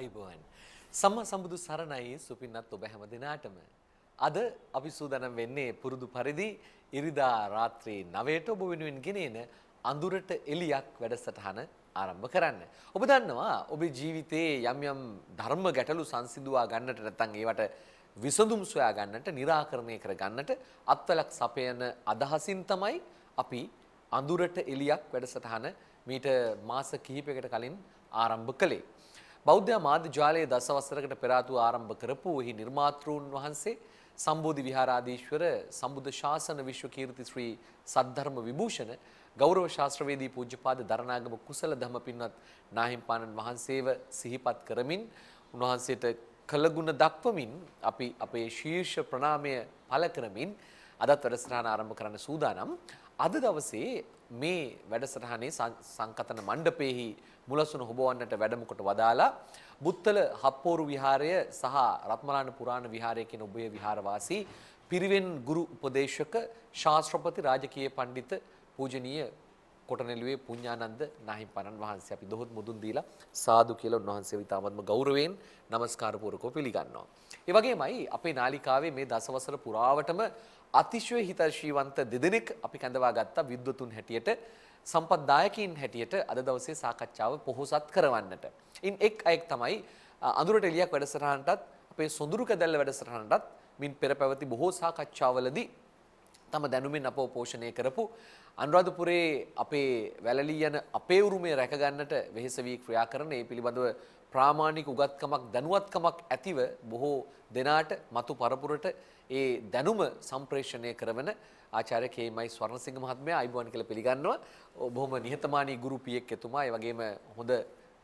ආයුබෝවන් සම්මා සම්බුදු සරණයි සුපින්නත් ඔබ හැම දිනාටම අද අපි සූදානම් වෙන්නේ පුරුදු පරිදි ඉරිදා රාත්‍රී 9ට ඔබ වෙනුවෙන් ගෙනෙන අඳුරට එලියක් වැඩසටහන ආරම්භ කරන්න. ඔබ දන්නවා ඔබේ ජීවිතයේ යම් ධර්ම ගැටලු සංසිඳුවා ගන්නට නැත්නම් ඒවට විසඳුම් සොයා ගන්නට, निराකරණය කර ගන්නට අත්වලක් සපයන අදහසින් තමයි අපි අඳුරට එලියක් වැඩසටහන මීට මාස කිහිපයකට කලින් ආරම්භ කළේ. බෞද්ධ මාධ්‍ය ජාලයේ දසවසරකට පෙර ආතු ආරම්භ කරපු එහි නිර්මාතෘන් වහන්සේ සම්බෝධි විහාරාධීශ්වර සම්බුද්ධ ශාසන විශ්ව කීර්ති ශ්‍රී සද්ධර්ම විභූෂණ ගෞරව ශාස්ත්‍රවේදී පූජ්‍යපාද දරණාගම කුසල ධම්ම පින්වත් නාහිම්පාණන් වහන්සේව සිහිපත් කරමින් උන්වහන්සේට කළගුණ දක්වමින් අපි අපේ ශීර්ෂ ප්‍රණාමය පළ කරමින් අදත් වැඩසටහන ආරම්භ කරන්න සූදානම්. අද දවසේ මේ වැඩසටහනේ සංකතන මණ්ඩපයේහි මුලසුන හොබවන්නට වැඩම කොට වදාලා බුත්තල හප්පෝරු විහාරය සහ රත්මලාන පුරාණ විහාරය කියන ඔබේ විහාරවාසී පිරිවෙන් ගුරු උපදේශක ශාස්ත්‍රපති රාජකීය පඬිත පූජනීය කොටනෙළුවේ පුඤ්ඤානන්ද නාහිම්පාණන් වහන්සේ අපි දොහොත් මුදුන් දීලා සාදු කියලා උන්වහන්සේව ඉතාමත්ම ගෞරවයෙන් নমස්කාර පූර්වකව පිළිගන්නවා. ඒ වගේමයි අපේ නාලිකාවේ මේ දසවසර පුරාවටම අතිශය හිතශීවන්ත දෙදෙනෙක් අපි කැඳවා ගත්තා විද්වතුන් හැටියට සම්පත්දායකයින් හැටියට අද දවසේ සාකච්ඡාව පොහොසත් කරවන්නට. ඉන් එක් අයෙක් තමයි අඳුරට එලියක් වැඩසටහනටත් අපේ සොඳුරු කැදැල්ල වැඩසටහනටත් මින් පෙර පැවති බොහෝ සාකච්ඡාවලදී තම දැනුමින් අපව පෝෂණය කරපු අනුරාධපුරේ අපේ වැලලී යන අපේ උරුමය රැක ගන්නට වෙහෙස වී ක්‍රියා කරන ඒ පිළිබඳව ප්‍රාමාණික උගත්කමක් දැනුවත්කමක් ඇතිව බොහෝ දෙනාට මතු පරපුරට ඒ දැනුම සම්ප්‍රේෂණය කරන ආචාර්ය කේ.මයි ස්වර්ණසිංහ මහත්මයා අයිබෝන් කියලා පිළිගන්නවා. බොහොම නිහතමානී ගුරු පියෙක් එතුමා. ඒ වගේම හොඳ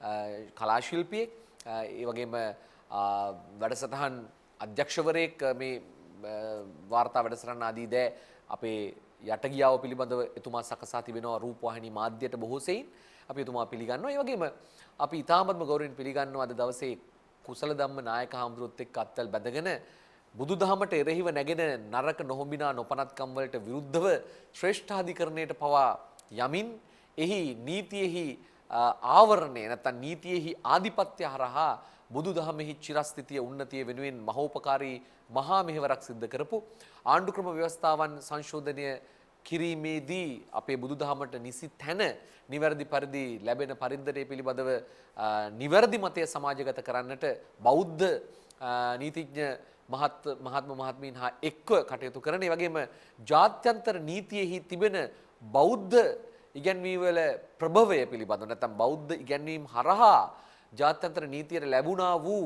කලා ශිල්පියෙක්. ඒ වගේම වැඩසටහන් අධ්‍යක්ෂවරයෙක් මේ වාර්තා වැඩසටහන ආදී දෑ අපේ යටගියාව පිළිබඳව එතුමා සකසා තිබෙනවා රූපවාහිනී මාධ්‍යයට බොහෝ සෙයින්. අපි එතුමා පිළිගන්නවා. ඒ වගේම අපි ඉතාමත්ම ගෞරවයෙන් පිළිගන්නවා අද දවසේ කුසල ධම්ම නායක හාමුදුරුවොත් එක්ක අත්වල බැඳගෙන බුදුදහමට එරෙහිව නැගෙන නරක නොහොඹිනා නොපනත්කම් වලට විරුද්ධව ශ්‍රේෂ්ඨාධිකරණයට පවා යමින් එහි නීතියෙහි ආවරණය නැත්නම් නීතියෙහි ආධිපත්‍ය හරහා බුදුදහමෙහි චිරස්ථිතිය උන්නතිය වෙනුවෙන් මහෝපකාරී මහා මෙහෙවරක් සිද්ධ කරපු ආණ්ඩුක්‍රම ව්‍යවස්ථාවන් සංශෝධනය කිරීමේදී අපේ බුදුදහමට නිසි තැන නිවැරදි පරිදි ලැබෙන පරිද්දරය පිළිබඳව නිවැරදි මතය සමාජගත කරන්නට බෞද්ධ නීතිඥ මහත්මීන් හා එක්ව කටයුතු කරන ඒ වගේම ජාත්‍යන්තර නීතියෙහි තිබෙන බෞද්ධ ඉගැන්වීම් වල ප්‍රභවය පිළිබඳව නැත්නම් බෞද්ධ ඉගැන්වීම් හරහා ජාත්‍යන්තර නීතියට ලැබුණා වූ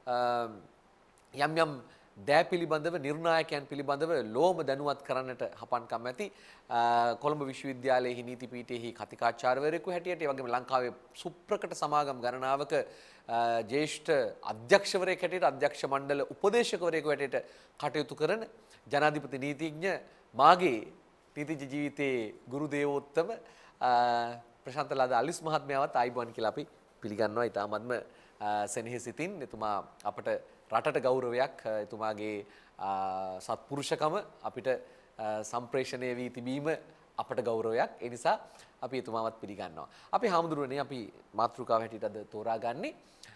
යම් දෑ පිළිබඳව නිර්ණායකයන් පිළිබඳව ලෝම දැනුවත් කරන්නට හපන්කම් ඇති කොළඹ විශ්වවිද්‍යාලයේ නීති පීඨයේ කතිකාචාර්යවරයෙකු හැටියට ඒ වගේම ලංකාවේ සුප්‍රකට සමාගම් ගණනාවක ජ්‍යෙෂ්ඨ අධ්‍යක්ෂවරයෙක් හැටියට අධ්‍යක්ෂ මණ්ඩල උපදේශකවරයෙකු හැටියට කටයුතු කරන ජනාධිපති නීතිඥ මාගේ නීතිඥ ජීවිතයේ ගුරු දේවෝත්තම ප්‍රශාන්තලාද අලිස් මහත්මයාවත් ආයිබෝන් කියලා අපි පිළිගන්නවා. ඉතාමත්ම සෙනෙහසිතින් එතුමා අපට රටට ගෞරවයක් එතුමාගේ සත්පුරුෂකම අපිට සම්ප්‍රේෂණය වී තිබීම අපට ගෞරවයක්. ඒ නිසා අපි එතුමාවත් පිළිගන්නවා. අපි හාමුදුරුවනේ අපි මාතෘකාව හැටියට අද තෝරාගන්නේ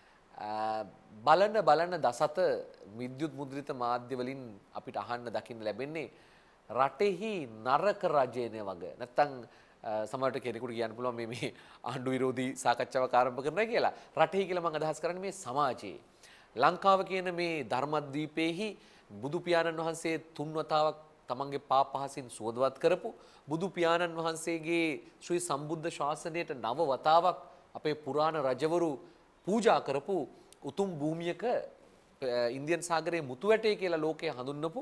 බලන දසත විද්‍යුත් මුද්‍රිත මාධ්‍ය වලින් අපිට අහන්න දකින්න ලැබෙන්නේ රටෙහි නරක රජයන වගේ. නැත්තම් සමහරට කෙනෙකුට කියන්න පුළුවන් මේ ආණ්ඩු විරෝධී සාකච්ඡාවක් ආරම්භ කරනවා කියලා. රටෙහි කියලා මම අදහස් කරන්නේ මේ සමාජයේ. ලංකාව කියන මේ ධර්මද්වීපයේහි බුදු පියාණන් වහන්සේ තුන් වතාවක් තමන්ගේ පාපහසින් සුවදවත් කරපු බුදු පියාණන් වහන්සේගේ ශ්‍රී සම්බුද්ධ ශාසනයට නව වතාවක් අපේ පුරාණ රජවරු පූජා කරපු උතුම් භූමියක ඉන්දියන් සාගරයේ මුතු වැටේ කියලා ලෝකයේ හඳුන්වපු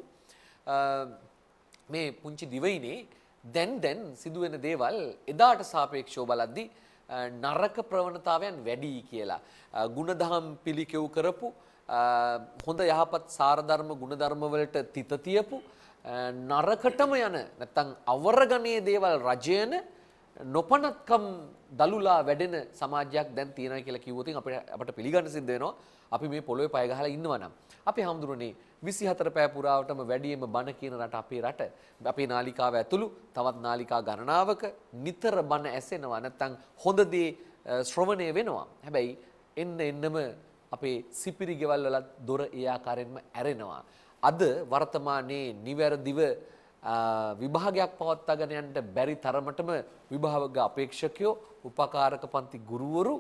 මේ පුංචි දිවයිනේ දැන් සිදුවෙන දේවල් එදාට සාපේක්ෂව බලද්දී නරක ප්‍රවණතාවයන් වැඩි කියලා ගුණධම් පිළිකෙව් කරපු හොඳ යහපත් සාරධර්ම ගුණධර්ම වලට තිත තියපු නරකටම යන නැත්නම් අවරගණයේ දේවල් රජයන නොපනත්කම් දලුලා වැඩෙන සමාජයක් දැන් තියෙනවා කියලා කිව්වොත් අපිට පිළිගන්න සිද්ධ වෙනවා. අපි මේ පොළොවේ පය ගහලා ඉන්නවා නම් අපි හඳුරන්නේ 24 පැය පුරාවටම වැඩියෙන්ම බණ කියන රට අපේ රට. අපේ නාලිකාව ඇතුළු තවත් නාලිකා ගණනාවක නිතර බණ ඇසෙනවා. නැත්නම් හොඳ දේ ශ්‍රවණය වෙනවා. හැබැයි එන්නම අපේ සිපිරි ගෙවල් වල දොර ඒ ආකාරයෙන්ම ඇරෙනවා. අද වර්තමානයේ නිවැරදිව විභාගයක් පවත්වාගෙන යන්න බැරි තරමටම විභාග අපේක්ෂකයෝ, උපකාරක පන්ති ගුරුවරු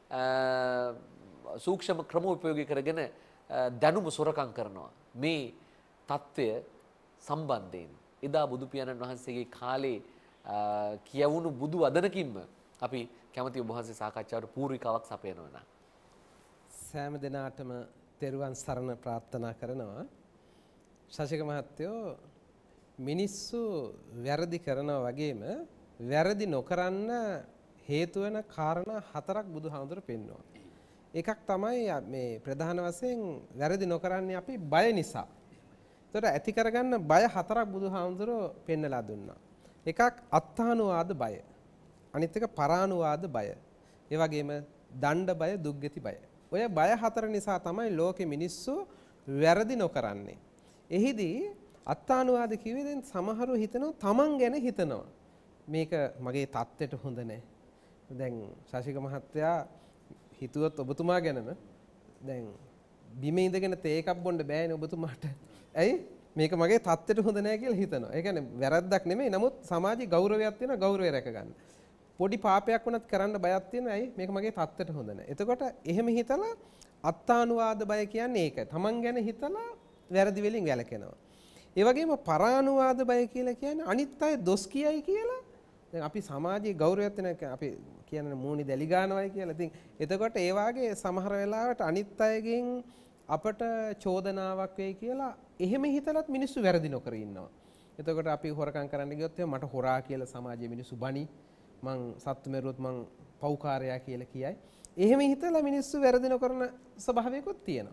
සූක්ෂම ක්‍රම උපයෝගී කරගෙන දැනුම සොරකම් කරනවා. මේ தত্ত্বය සම්බන්ධයෙන් එදා බුදු පියාණන් වහන්සේගේ කාලේ කියවුණු බුදු වදනකින්ම අපි කැමති ඔබ වහන්සේ සාකච්ඡාවට පූර්විකාවක් සපයනවා නා. සෑම දිනාටම තෙරුවන් සරණ ප්‍රාර්ථනා කරනවා. ශාසික මහත්තයෝ මිනිස්සු වැරදි කරනවා වගේම වැරදි නොකරන්න හේතු වෙන කාරණා 4ක් බුදුහාමුදුරු පෙන්වනවා. එකක් තමයි මේ ප්‍රධාන වශයෙන් වැරදි නොකරන්නේ අපි බය නිසා. ඒතර ඇති කරගන්න බය 4ක් බුදුහාමුදුරු පෙන්නලා දුන්නා. එකක් අත්තානුවාද බය. අනිත් එක පරානුවාද බය. ඒ වගේම දණ්ඩ බය, දුක්ගති බය. ඔය බය 4 නිසා තමයි ලෝකෙ මිනිස්සු වැරදි නොකරන්නේ. එහිදී අත්තානුවාද කිව්වේ දැන් සමහරව හිතනවා තමන් ගැන හිතනවා. මේක මගේ තත්ත්වයට හොඳ නැහැ. දැන් ශාසික මහත්තයා හිතුවත් ඔබතුමා ගැනම දැන් බිම ඉඳගෙන තේ එකක් බොන්න බෑනේ ඔබතුමාට. ඇයි? මේක මගේ තත්ත්වයට හොඳ නැහැ කියලා හිතනවා. ඒ කියන්නේ වැරද්දක් නෙමෙයි. නමුත් සමාජයේ ගෞරවයක් තියෙනවා, ගෞරවය රැක ගන්න. පොඩි පාපයක් වුණත් කරන්න බයක් තියෙනවා. ඇයි? මේක මගේ තත්ත්වයට හොඳ නැහැ. එතකොට එහෙම හිතලා අත්තානුවාද බය කියන්නේ ඒක. තමන් ගැන හිතලා වැරදි වලින් වැළකෙනවා. ඒ වගේම පරානුවාද බය කියලා කියන්නේ අනිත් අය දොස් කියයි කියලා. දැන් අපි සමාජයේ ගෞරවයක් වෙන අපි කියන්නේ මූණි දැලි ගන්නවයි කියලා. ඉතින් එතකොට ඒ වාගේ සමහර වෙලාවට අනිත් අයගෙන් අපට චෝදනාවක් වෙයි කියලා එහෙම හිතලත් මිනිස්සු වැරදි නොකර ඉන්නවා. එතකොට අපි හොරකම් කරන්න ගියොත් මට හොරා කියලා සමාජයේ මිනිස්සු බනි. මං සත්තු මෙරුවොත් මං පව්කාරයා කියලා කියයි. එහෙම හිතලා මිනිස්සු වැරදි නොකරන ස්වභාවයකුත් තියෙනවා.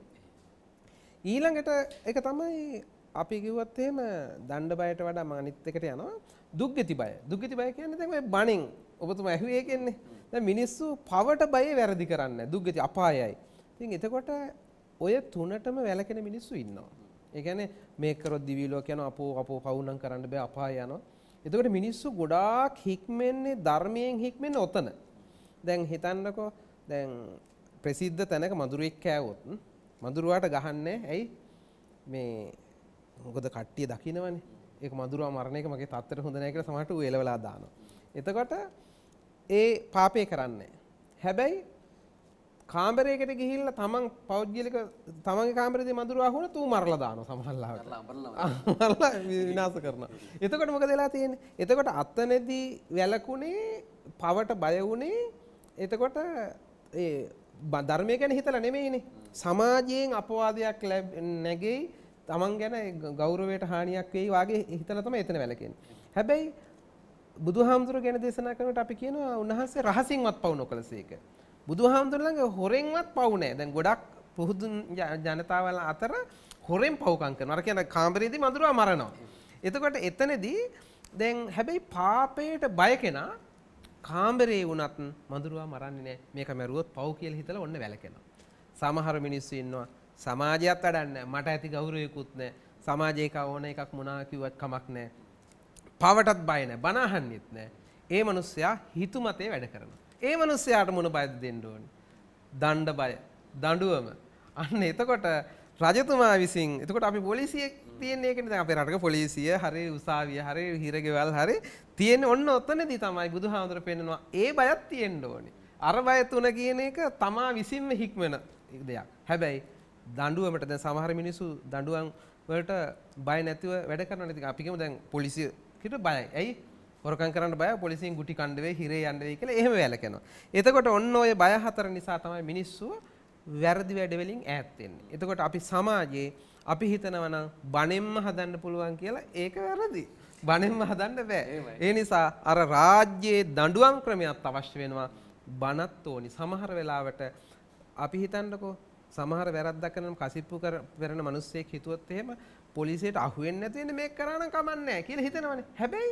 ඊළඟට ඒක තමයි අපි කිව්වත් එහෙම දණ්ඩ බයට වඩා මම අනිත් එකට යනවා දුක්ගති බය. දුක්ගති බය කියන්නේ දැන් ඔය බණෙන් ඔබතුමා ඇහුවේ කියන්නේ. දැන් මිනිස්සු පවට බය වැරදි කරන්නේ දුක්ගති අපායයි. ඉතින් එතකොට ඔය තුනටම වැළකෙන මිනිස්සු ඉන්නවා. ඒ කියන්නේ මේක කරොත් දිවි ලෝක යනවා අපෝ පවුනම් කරන්න බෑ අපාය යනවා. එතකොට මිනිස්සු ගොඩාක් හික්මන්නේ ධර්මයෙන් හික්මන්නේ ඔතන. දැන් හිතන්නකෝ දැන් ප්‍රසිද්ධ තැනක මధుරෙක් කෑවොත් මధుරවාට ගහන්නේ ඇයි මේ මොකද කට්ටිය දකින්නවනේ. ඒක මధుරවා මරණ එක මගේ තත්ත්වයට හොඳ නැහැ කියලා සමහරට ඌ එලවලා දානවා. එතකොට ඒ පාපේ කරන්නේ. හැබැයි කාමරයකට ගිහිල්ලා තමන් පෞද්ගලික තමන්ගේ කාමරේදී මధుරවා වුණා ඌ මරලා දානවා සමහරවිට. මරලා විනාශ කරනවා. එතකොට මොකද වෙලා තියෙන්නේ? එතකොට අතනදී වැලකුණේ පවට බය වුණේ එතකොට ඒ ධර්මය ගැන හිතලා නෙමෙයිනේ. සමාජයෙන් අපවාදයක් නැගෙයි තමන් ගැන ගෞරවයට හානියක් වෙයි වාගේ හිතලා තමයි එතන වැලකෙන්නේ. හැබැයි බුදුහාමුදුරුවෝ ගැන දේශනා කරනකොට අපි කියනවා උන්වහන්සේ රහසින්වත් පවු නොකළසේක. බුදුහාමුදුරුවෝ ළඟ හොරෙන්වත් පවු නැහැ. දැන් ගොඩක් පුහුදු ජනතාවල අතර හොරෙන් පවුකම් කරනවා. අර කියන කාමරේදී මధుරවා මරනවා. එතකොට එතනදී දැන් හැබැයි පාපයට බය කෙනා කාමරේ වුණත් මధుරවා මරන්නේ නැහැ. මේක මරුවොත් පව් කියලා හිතලා ඔන්න වැලකෙනවා. සමහර මිනිස්සු ඉන්නවා සමාජයත් වැඩන්නේ මට ඇති ගෞරවයකුත් නැහැ. සමාජයක ඕන එකක් මොනවා කිව්වත් කමක් නැහැ. පවටත් බය නැහැ. බන අහන්නෙත් නැහැ. ඒ මිනිස්සයා හිතුමතේ වැඩ කරනවා. ඒ මිනිස්සයාට මොන බයද දෙන්න ඕනේ? දණ්ඩ බය, දඬුවම. අන්න එතකොට රජතුමා විසින් එතකොට අපි පොලිසිය තියෙන්නේ ඒකනේ. දැන් අපේ රටක පොලිසිය හරි උසාවිය හරි හිරගෙවල් හරි තියෙන්නේ ඔන්න ඔතනදී තමයි බුදුහාමුදුර පෙන්නනවා ඒ බයත් තියෙන්න ඕනේ. අර බය තුන කියන එක තමා විසින්ම හික්මන දෙයක්. හැබැයි දඬුවමට දැන් සමහර මිනිස්සු දඬුවම් වලට බය නැතිව වැඩ කරනවා. ඉතින් අපි කියමු දැන් පොලිසියට බයයි. ඇයි? හොරකම් කරන්න බයයි. පොලිසියෙන් ගුටි කණ්ඩ වෙයි, හිරේ යන්න වෙයි කියලා එහෙම වැළකෙනවා. එතකොට ඔන්න ඔය බය හතර නිසා තමයි මිනිස්සු වැරදි වැඩ වලින් ඈත් වෙන්නේ. එතකොට අපි සමාජයේ අපි හිතනවා නම් බණෙන්ම හදන්න පුළුවන් කියලා ඒක වැරදි. බණෙන්ම හදන්න බෑ. ඒ නිසා අර රාජ්‍යයේ දඬුවම් ක්‍රමයක් අවශ්‍ය වෙනවා. බණත් ඕනි. සමහර වෙලාවට අපි හිතන්නකෝ සමහර වැරද්දක් කරන කසිප්පු කරන මිනිස්සෙක් හිතුවොත් එහෙම පොලිසියට අහු වෙන්නේ නැති වෙන්නේ මේක කරා නම් කමන්නේ නැහැ කියලා හිතනවනේ. හැබැයි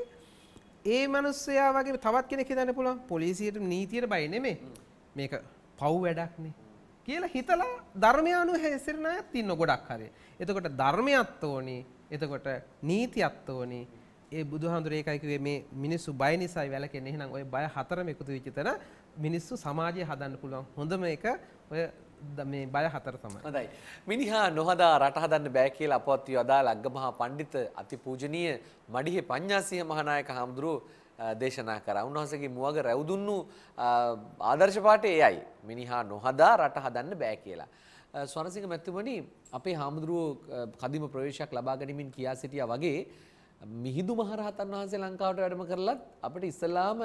ඒ මිනිස්සයා වගේ තවත් කෙනෙක් හිතන්න පුළුවන් පොලිසියට නීතියට බය නෙමෙයි. මේක පව් වැඩක්නේ කියලා හිතලා ධර්මය අනුව හැසිරෙන අයත් ඉන්න ගොඩක් හරිය. එතකොට ධර්මයත් ඕනි. එතකොට නීතියත් ඕනි. ඒ බුදුහාමුදුරේ ඒකයි කිව්වේ මේ මිනිස්සු බය නිසායි වැළකෙන්නේ. එහෙනම් ওই බය හතරම එකතු වෙච්ච තැන මිනිස්සු සමාජය හදන්න පුළුවන් හොඳම එක ඔය මේ බය හතර තමයි. හොඳයි. මිනිහා නොහදා රට හදන්න බෑ කියලා අපවත් වී අදාළ අග්ගමහා පඬිත අතිපූජනීය මඩිහේ පඤ්ඤාසිංහ මහානායක හාමුදුරුවෝ දේශනා කරා. උන්වහන්සේගේ මුවග රැවුදුන්නු ආදර්ශ පාඨය එයයි. මිනිහා නොහදා රට හදන්න බෑ කියලා. ස්වරසිංහ මැතිතුමනි අපේ හාමුදුරුවෝ කදිම ප්‍රවේශයක් ලබා ගැනීමෙන් කියා සිටියා වගේ මිහිඳු මහරහතන් වහන්සේ ලංකාවට වැඩම කරලත් අපිට ඉස්සලාම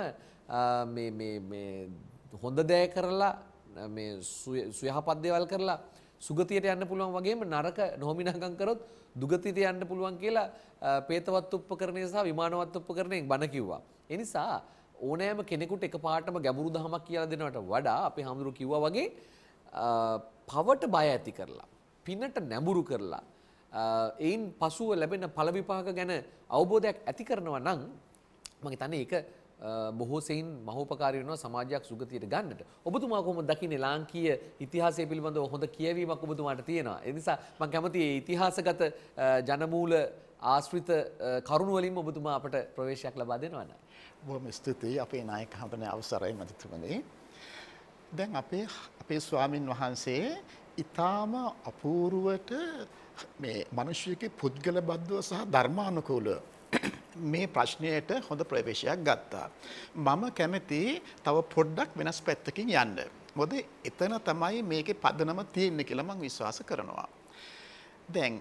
මේ හොඳ දෑ කරලා මේ සුයහපත් දේවල් කරලා සුගතියට යන්න පුළුවන් වගේම නරක නොමිනහකම් කරොත් දුගතියට යන්න පුළුවන් කියලා පේතවත් උපකරණය සහ විමානවත් උපකරණයෙන් බණ කිව්වා. ඒ නිසා ඕනෑම කෙනෙකුට එකපාරටම ගැඹුරු දහමක් කියලා දෙනවට වඩා අපේ හාමුදුරුවෝ කිව්වා වගේ පවට බය ඇති කරලා පිනට නැඹුරු කරලා එයින් පසුව ලැබෙන ඵල විපාක ගැන අවබෝධයක් ඇති කරනවා නම් මම හිතන්නේ ඒක බොහෝ සෙයින් මහෝපකාරී වෙනවා සමාජයක් සුගතියට ගන්නට. ඔබතුමා කොහොමද දකින්නේ ලාංකීය ඉතිහාසය පිළිබඳව හොඳ කියවීමක් ඔබතුමාට තියෙනවා. ඒ නිසා මම කැමතියි මේ ඉතිහාසගත ජනමූල ආශ්‍රිත කරුණු වලින් ඔබතුමා අපට ප්‍රවේශයක් ලබා දෙනවා නේද? බොහොම ස්තුතියි අපේ නායක හඳුනන අවසරයි මැතිතුමනි. දැන් අපේ ස්වාමින් වහන්සේ ඊටාම අපූර්වට මේ මිනිස්සුගේ පුද්ගල බද්ධව සහ ධර්මානුකූලව මේ ප්‍රශ්නයට හොඳ ප්‍රවේශයක් ගත්තා. මම කැමති තව පොඩ්ඩක් වෙනස් පැත්තකින් යන්න. මොකද එතන තමයි මේකේ පදනම තියෙන්නේ කියලා මම විශ්වාස කරනවා. දැන්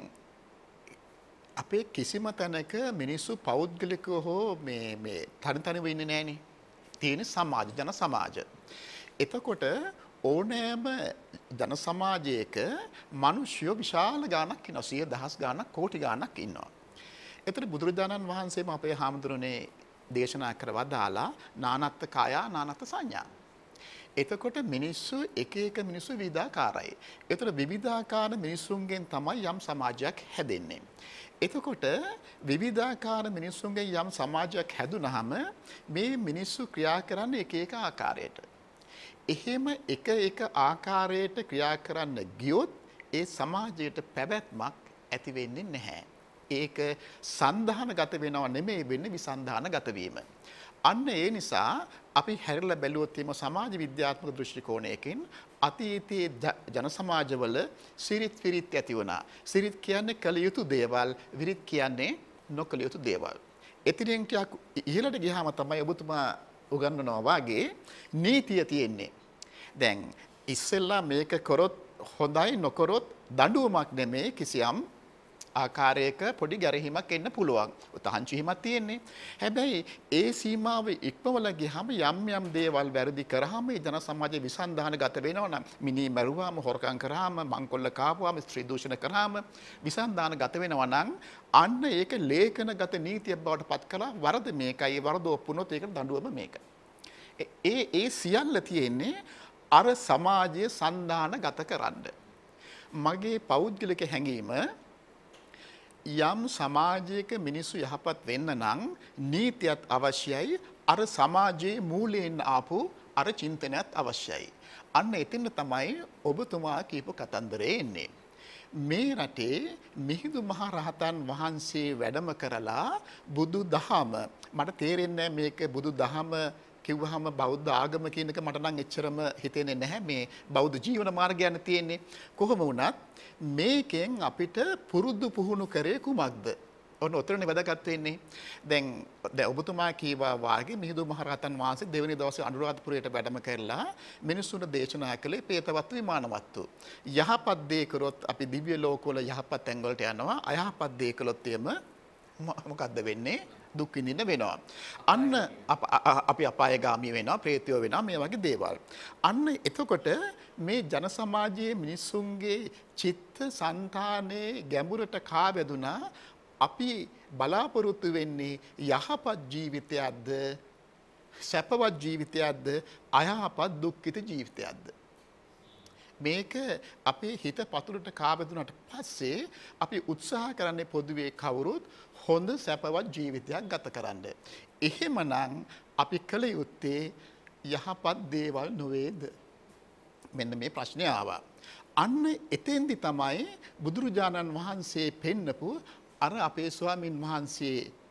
අපේ කිසිම තැනක මිනිස්සු පෞද්ගලිකව හෝ මේ තනි වෙන්නේ නැහනේ. තියෙන සමාජ ජන සමාජ. එතකොට ඕනෑම ජන සමාජයක මිනිස්සු විශාල ගාණක් ඉන්නවා. 100,000 ගාණක් කෝටි ගාණක් ඉන්නවා. එතන බුදුරජාණන් වහන්සේම අපේ හාමුදුරනේ දේශනා කරවා දාලා නානත්ත් කායා නානත්ත් සංඥා. එතකොට මිනිස්සු එක මිනිස්සු විවිධාකාරයි. එතකොට විවිධාකාර මිනිසුන්ගෙන් තමයි යම් සමාජයක් හැදෙන්නේ. එතකොට විවිධාකාර මිනිසුන්ගෙන් යම් සමාජයක් හැදුනහම මේ මිනිස්සු ක්‍රියා කරන්නේ එක ආකාරයට. එහෙම එක ආකාරයට ක්‍රියා කරන්න ගියොත් ඒ සමාජයට පැවැත්මක් ඇති වෙන්නේ නැහැ. ඒක සන්ධානගත වෙනව නෙමෙයි වෙන්නේ විසන්ධානගත වීම. අන්න ඒ නිසා අපි හැරිලා බැලුවොත් එimhe සමාජ විද්‍යාත්මක දෘෂ්ටි කෝණයකින් අතීතයේ ජන සමාජවල සිරිත් විරිත් ඇති වුණා. සිරිත් කියන්නේ කළ යුතු දේවල්, විරිත් කියන්නේ නොකළ යුතු දේවල්. එතින් ටිකක් ඉහළට ගියාම තමයි ඔබතුමා උගන්වනවා වාගේ නීතිය තියෙන්නේ. දැන් ඉස්සෙල්ලා මේක කරොත් හොඳයි නොකරොත් දඬුවමක් නෙමෙයි කිසියම් ආකාරයක පොඩි ගැරහීමක් එන්න පුළුවන්. තහංචි හිමක් තියෙන්නේ. හැබැයි ඒ සීමාව ඉක්මවලා ගියාම යම් දේවල් වැරදි කරාම ඒ ජන සමාජයේ විසන්ධානගත වෙනවා නම් මිනි මරුවාම හොරකම් කරාම මංකොල්ල කාපුවාම ස්ත්‍රී දූෂණ කරාම විසන්ධානගත වෙනවා නම් අන්න ඒක ලේඛනගත නීතියක් බවට පත් කළා. වරද මේකයි වරද ඔප්පුනොත් ඒක දඬුවම මේක. ඒ සියල්ල තියෙන්නේ අර සමාජයේ සන්ධානගත කරන්න. මගේ පෞද්ගලික හැඟීම යම් සමාජයක මිනිස්සු යහපත් වෙන්න නම් නීතියත් අවශ්‍යයි, අර සමාජයේ මූලයෙන් ආපු අර චින්තනයත් අවශ්‍යයි. අන්න එතන තමයි ඔබතුමා කියපු කතන්දරේ එන්නේ. මේ රටේ මිහිඳු මහ රහතන් වහන්සේ වැඩම කරලා බුදු දහම මට තේරෙන්නේ මේක බුදු දහම කිව්වහම බෞද්ධ ආගම කියන එක මට නම් එච්චරම හිතෙන්නේ නැහැ. මේ බෞද්ධ ජීවන මාර්ගයන් තියෙන්නේ. කොහොම වුණත් මේකෙන් අපිට පුරුදු පුහුණු කරේ කුමක්ද? ඔන්න ඔතනනේ වැදගත් වෙන්නේ. දැන් ඔබතුමා කීවා වාගේ මිහිඳු මහ රහතන් වහන්සේ දෙවෙනි දවසේ අනුරාධපුරයට වැඩම කරලා මිනිස්සුන්ට දේශනා කළේ ප්‍රේතවත් විමානවත්තු. යහපත් දේ කරොත් අපි දිව්‍ය ලෝකවල යහපත් තැන් වලට යනවා. අයහපත් දේ කළොත් එම මොකද්ද වෙන්නේ? දුක් විඳින්න වෙනවා. අන්න අපි අපායගාමී වෙනවා, ප්‍රේතයෝ වෙනවා, මේ වගේ දේවල්. අන්න එතකොට මේ ජන සමාජයේ මිනිස්සුන්ගේ චිත්ත සංතානයේ ගැඹුරට කාවැදුනා අපි බලාපොරොත්තු වෙන්නේ යහපත් ජීවිතයක්ද, සැපවත් ජීවිතයක්ද, අයහපත් දුක්ඛිත ජීවිතයක්ද? මේක අපේ හිත පතුලට කාවැදුනට පස්සේ අපි උත්සාහ කරන්නේ පොදුවේ කවුරුත් හොඳ සැපවත් ජීවිතයක් ගත කරන්න. එහෙමනම් අපි කළ යුත්තේ යහපත් දේවල් නොවේද? මෙන්න මේ ප්‍රශ්නේ ආවා. අන්න එතෙන්දි තමයි බුදුරජාණන් වහන්සේ පෙන්නපු අර අපේ ස්වාමින් වහන්සේ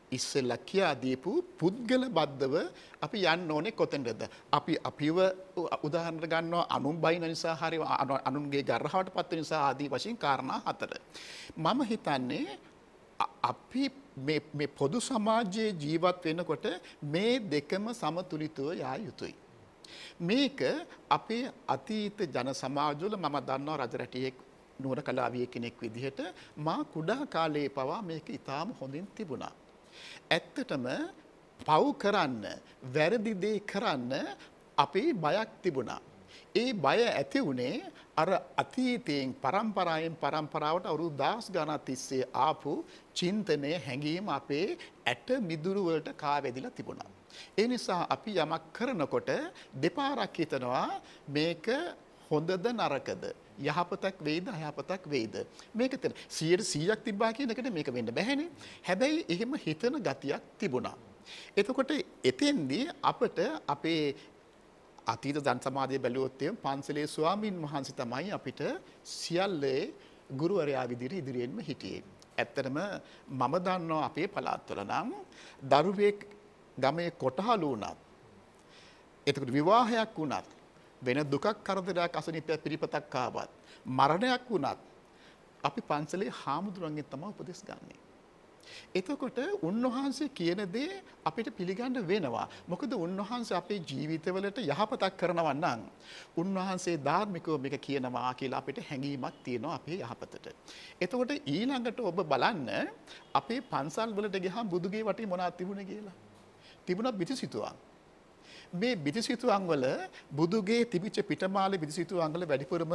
ඉස්සෙල්ලා කියා දීපු පුද්ගල බද්ධව අපි යන්න ඕනේ කොතෙන්ද? අපි අපිව උදාහරණයක් ගන්නවා අනුන් බයින නිසා හරි අනුන්ගේ ගර්හවට පත් වෙන නිසා ආදී වශයෙන් කාරණා 4. මම හිතන්නේ අපි මේ පොදු සමාජයේ ජීවත් වෙනකොට මේ දෙකම සමතුලිතව යා යුතුයි. මේක අපේ අතීත ජන සමාජවල මම දන්නවා රජරැටියෙක් නුවර කලාවිය කෙනෙක් විදිහට මා කුඩා කාලයේ පවා මේක ඉතාම හොඳින් තිබුණා. ඇත්තටම පව් කරන්න වැරදි දේ කරන්න අපේ බයක් තිබුණා. ඒ බය ඇති වුණේ අර අතීතයෙන් පරම්පරාවෙන් පරම්පරාවට අවුරුදු 10 ගණන් තිස්සේ ආපු චින්තනය හැඟීම අපේ ඇට මිදුළු වලට කාවැදිලා තිබුණා. ඒ නිසා අපි යමක් කරනකොට දෙපාරක් හිතනවා මේක හොඳද නරකද යහපතක් වෙයිද අයහපතක් වෙයිද මේක 100%ක් තිබ්බා කියන එකට මේක වෙන්න බැහැනේ. හැබැයි එහෙම හිතන ගතියක් තිබුණා. එතකොට එතෙන්දී අපට අපේ අතීත ජන සමාජයේ බැලුවොත් පන්සලේ ස්වාමින් වහන්සේ තමයි අපිට සියල්ලේ ගුරුවරයා විදිහට ඉදිරියෙන්ම හිටියේ. ඇත්තටම මම දන්නවා අපේ පළාත්වල නම් දරුවෙක් ගමේ කොටහලු වුණත් එතකොට විවාහයක් වුණත් වෙන දුකක් කරදරයක් අසනීපයක් පිළිපතක් ආවත් මරණයක් වුණත් අපි පන්සලේ හාමුදුරන්ගෙන් තමයි උපදෙස් ගන්නෙ. එතකොට උන්වහන්සේ කියන දේ අපිට පිළිගන්න වෙනවා. මොකද උන්වහන්සේ අපේ ජීවිතවලට යහපතක් කරනවා නම් උන්වහන්සේ ධාර්මිකව මේක කියනවා කියලා අපිට හැඟීමක් තියෙනවා අපේ යහපතට. එතකොට ඊළඟට ඔබ බලන්න අපේ පන්සල් වලට ගියහම බුදුගේ වටේ මොනවද තිබුණේ කියලා. තිබුණා බිතුසිතුවම්. මේ බිතුසිතුවම් වල බුදුගේ තිබිච්ච පිටමාලේ බිතුසිතුවම් වල වැඩිපුරම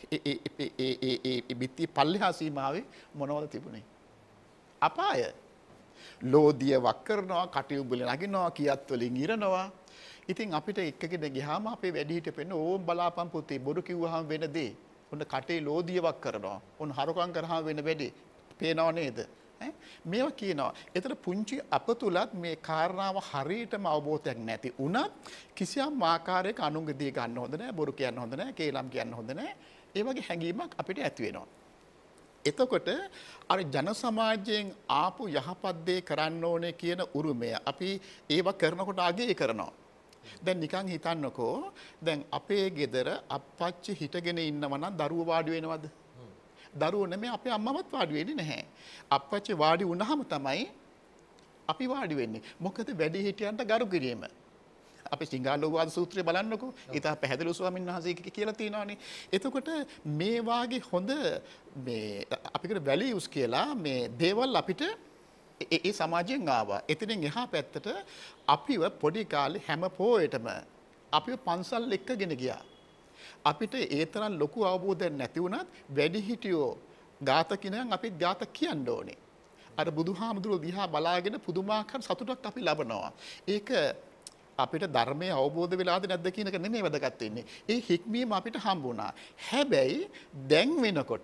ඒ බිත්ති පල්ලෙහා සීමාවේ මොනවද තිබුණේ? අපාය. ලෝදිය වක් කරනවා, කටිඋබ්බල නගිනවා, කියත් වලින් ඉරනවා. ඉතින් අපිට එක්කගෙන ගියාම අපේ වැඩිහිටිය පෙන්න ඕම් බලාපන් පුතේ බොරු කිව්වහම වෙන දේ. ඔන්න කටේ ලෝදිය වක් කරනවා. ඔන්න හරකම් කරාම වෙන වැඩේ. පේනව නේද? මේවා කියනවා. ඒතර පුංචි අප තුලත් මේ කාරණාව හරියටම අවබෝධයක් නැති වුණත් කිසියම් ආකාරයක අනුන්ගේ දේ ගන්න හොඳ නැහැ, බොරු කියන්න හොඳ නැහැ, කේලම් කියන්න හොඳ නැහැ. ඒ වගේ හැඟීමක් අපිට ඇති වෙනවා. එතකොට අර ජන සමාජයෙන් ආපු යහපත් දේ කරන්න ඕනේ කියන උරුමය අපි ඒව කරනකොට අගය කරනවා. දැන් නිකන් හිතන්නකෝ දැන් අපේ ගෙදර අප්පච්චි හිටගෙන ඉන්නව නම් දරුවෝ වාඩි වෙනවද? දරුවෝ නෙමෙයි අපේ අම්මවත් වාඩි වෙන්නේ නැහැ. අප්පච්චි වාඩි වුණාම තමයි අපි වාඩි වෙන්නේ. මොකද වැඩි හිටියන්ට ගරු කිරීම. අපි සිංහලෝවාද සූත්‍රය බලන්නකෝ. ඊට පැහැදිලිව ස්වාමීන් වහන්සේ කියලා තියෙනවානේ. එතකොට මේ වාගේ හොඳ මේ අපිට වැලියුස් කියලා මේ දේවල් අපිට ඒ සමාජයෙන් ආවා. එතනින් එහා පැත්තට අපිව පොඩි කාලේ හැම පොයටම අපිව පන්සල් එක්කගෙන ගියා. අපිට ඒ තරම් ලොකු අවබෝධයක් නැති වුණත් වැඩිහිටියෝ ගාත කියනනම් අපි ගාත කියන්න ඕනේ. අර බුදුහාමුදුරුවෝ දිහා බලාගෙන පුදුමාකාර සතුටක් අපි ලබනවා. ඒක අපිට ධර්මයේ අවබෝධ වෙලාද නැද්ද කියන එක නෙමෙයි වැදගත් වෙන්නේ. ඒ හික්මීම අපිට හම්බුණා. හැබැයි දැන් වෙනකොට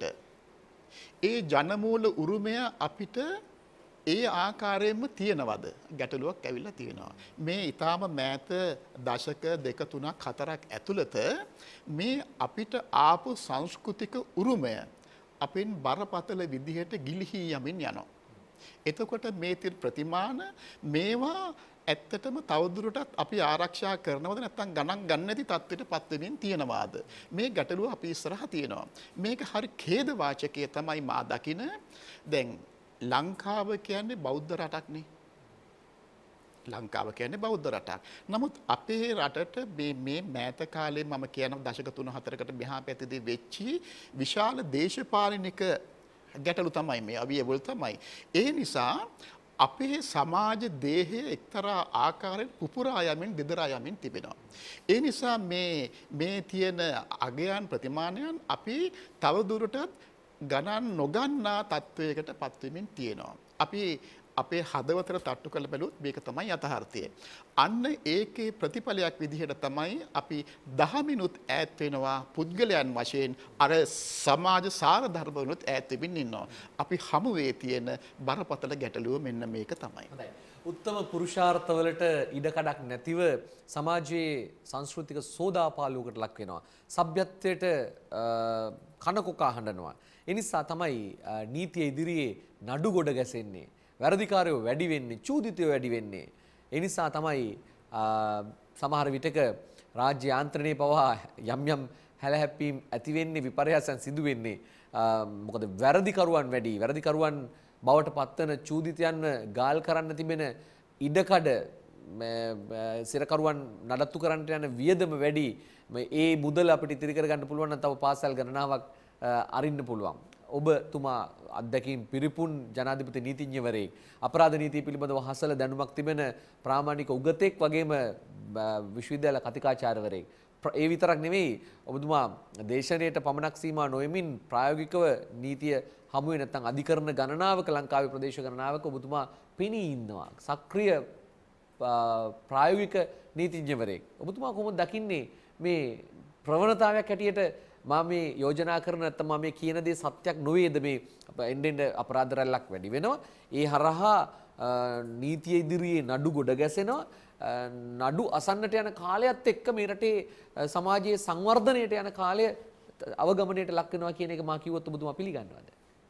ඒ ජනමූල උරුමය අපිට ඒ ආකාරයෙන්ම තියෙනවද? ගැටලුවක් ඇවිල්ලා තියෙනවා. මේ ඊටාම මෑත දශක 2 3ක් 4ක් ඇතුළත මේ අපිට ආපු සංස්කෘතික උරුමය අපෙන් බරපතල විදිහට ගිලිහි යමින් යනවා. එතකොට මේ ප්‍රතිමාන මේවා ඇත්තටම තවදුරටත් අපි ආරක්ෂා කරනවද නැත්නම් ගණන් ගන්න නැති තත්ත්වයටපත් වෙමින් තියෙනවාද? මේ ගැටලුව අපි ඉස්සරහා තියෙනවා. මේක හරි ඛේද වාචකයේ තමයි මා දකින. දැන් ලංකාව කියන්නේ බෞද්ධ රටක්නේ. ලංකාව කියන්නේ බෞද්ධ රටක්. නමුත් අපේ රටට මේ මෑත කාලේ මම කියන දශක 3-4කට මෙහා පැත්තේදී වෙච්චි විශාල දේශපාලනික ගැටලු තමයි මේ අවියවල් තමයි. ඒ නිසා අපේ සමාජ දේහය එක්තරා ආකාරයෙන් පුපුරා යමින් දෙදරා යමින් තිබෙනවා. ඒ නිසා මේ තියෙන අගයන් ප්‍රතිමානයන් අපි තවදුරටත් ගණන් නොගන්නා තත්වයකට පත්වෙමින් තියෙනවා. අපි අපේ හදවතට තට්ටු කරලා බැලුවොත් මේක තමයි යථාර්ථය. අන්න ඒකේ ප්‍රතිඵලයක් විදිහට තමයි අපි දහමිනුත් ඈත් වෙනවා පුද්ගලයන් වශයෙන් අර සමාජ සාර ධර්මවලුත් ඈත් වෙමින් ඉන්නවා. අපි හමුවේ තියෙන බරපතල ගැටලුව මෙන්න මේක තමයි. හොඳයි. උත්තම පුරුෂාර්ථවලට ඉඩකඩක් නැතිව සමාජයේ සංස්කෘතික සෝදාපාලුවකට ලක් වෙනවා. සભ્યත්වයට කනකොකා හඬනවා. ඒ නිසා තමයි නීතිය ඉදිරියේ නඩු ගොඩ ගැසෙන්නේ. වැරදිකාරයෝ වැඩි වෙන්නේ, චූදිතයෝ වැඩි වෙන්නේ. ඒ නිසා තමයි සමහර විටක රාජ්‍ය යාන්ත්‍රණයේ පවා යම් හැලහැප්පීම් ඇති වෙන්නේ, විපර්යාසයන් සිදු වෙන්නේ. මොකද වැරදිකරුවන් වැඩි. වැරදිකරුවන් බවට පත්වන චූදිතයන්ව ගාල් කරන්න තිබෙන ඉඩකඩ, සිරකරුවන් නඩත්තු කරන්නට යන වියදම වැඩි. ඒ මුදල අපිට ඉතිරි කරගන්න පුළුවන් නම් තව පාසල් ගණනාවක් අරින්න පුළුවන්. ඔබතුමා අත්දැකීම් පිරිපුන් ජනාධිපති නීතිඥවරයෙක්, අපරාධ නීතිය පිළිබඳව හසල දැනුමක් තිබෙන ප්‍රාමාණික උගතෙක් වගේම විශ්වවිද්‍යාල කතිකාචාර්යවරයෙක්. ඒ විතරක් නෙවෙයි, ඔබතුමා දේශනයට පමණක් සීමා නොවෙමින් ප්‍රායෝගිකව නීතිය හමුවේ නැත්නම් අධිකරණ ගණනාවක, ලංකාවේ ප්‍රදේශ ගණනාවක ඔබතුමා පෙනී ඉන්නවා. සක්‍රිය ප්‍රායෝගික නීතිඥවරයෙක්. ඔබතුමා කොහොමද දකින්නේ මේ ප්‍රවණතාවයක් හැටියට මම මේ යෝජනා කරන නැත්නම් මම මේ කියන දේ සත්‍යක් නොවේද? මේ එන්න අපරාධ රැල්ලක් වැඩි වෙනවා. ඒ හරහා නීතිය ඉදිරියේ නඩු ගොඩ ගැසෙනවා. නඩු අසන්නට යන කාලයත් එක්ක මේ රටේ සමාජයේ සංවර්ධනයට යන කාලය අවගමනයට ලක් වෙනවා කියන එක මා කිව්වොත් ඔබතුමා පිළිගන්නවද?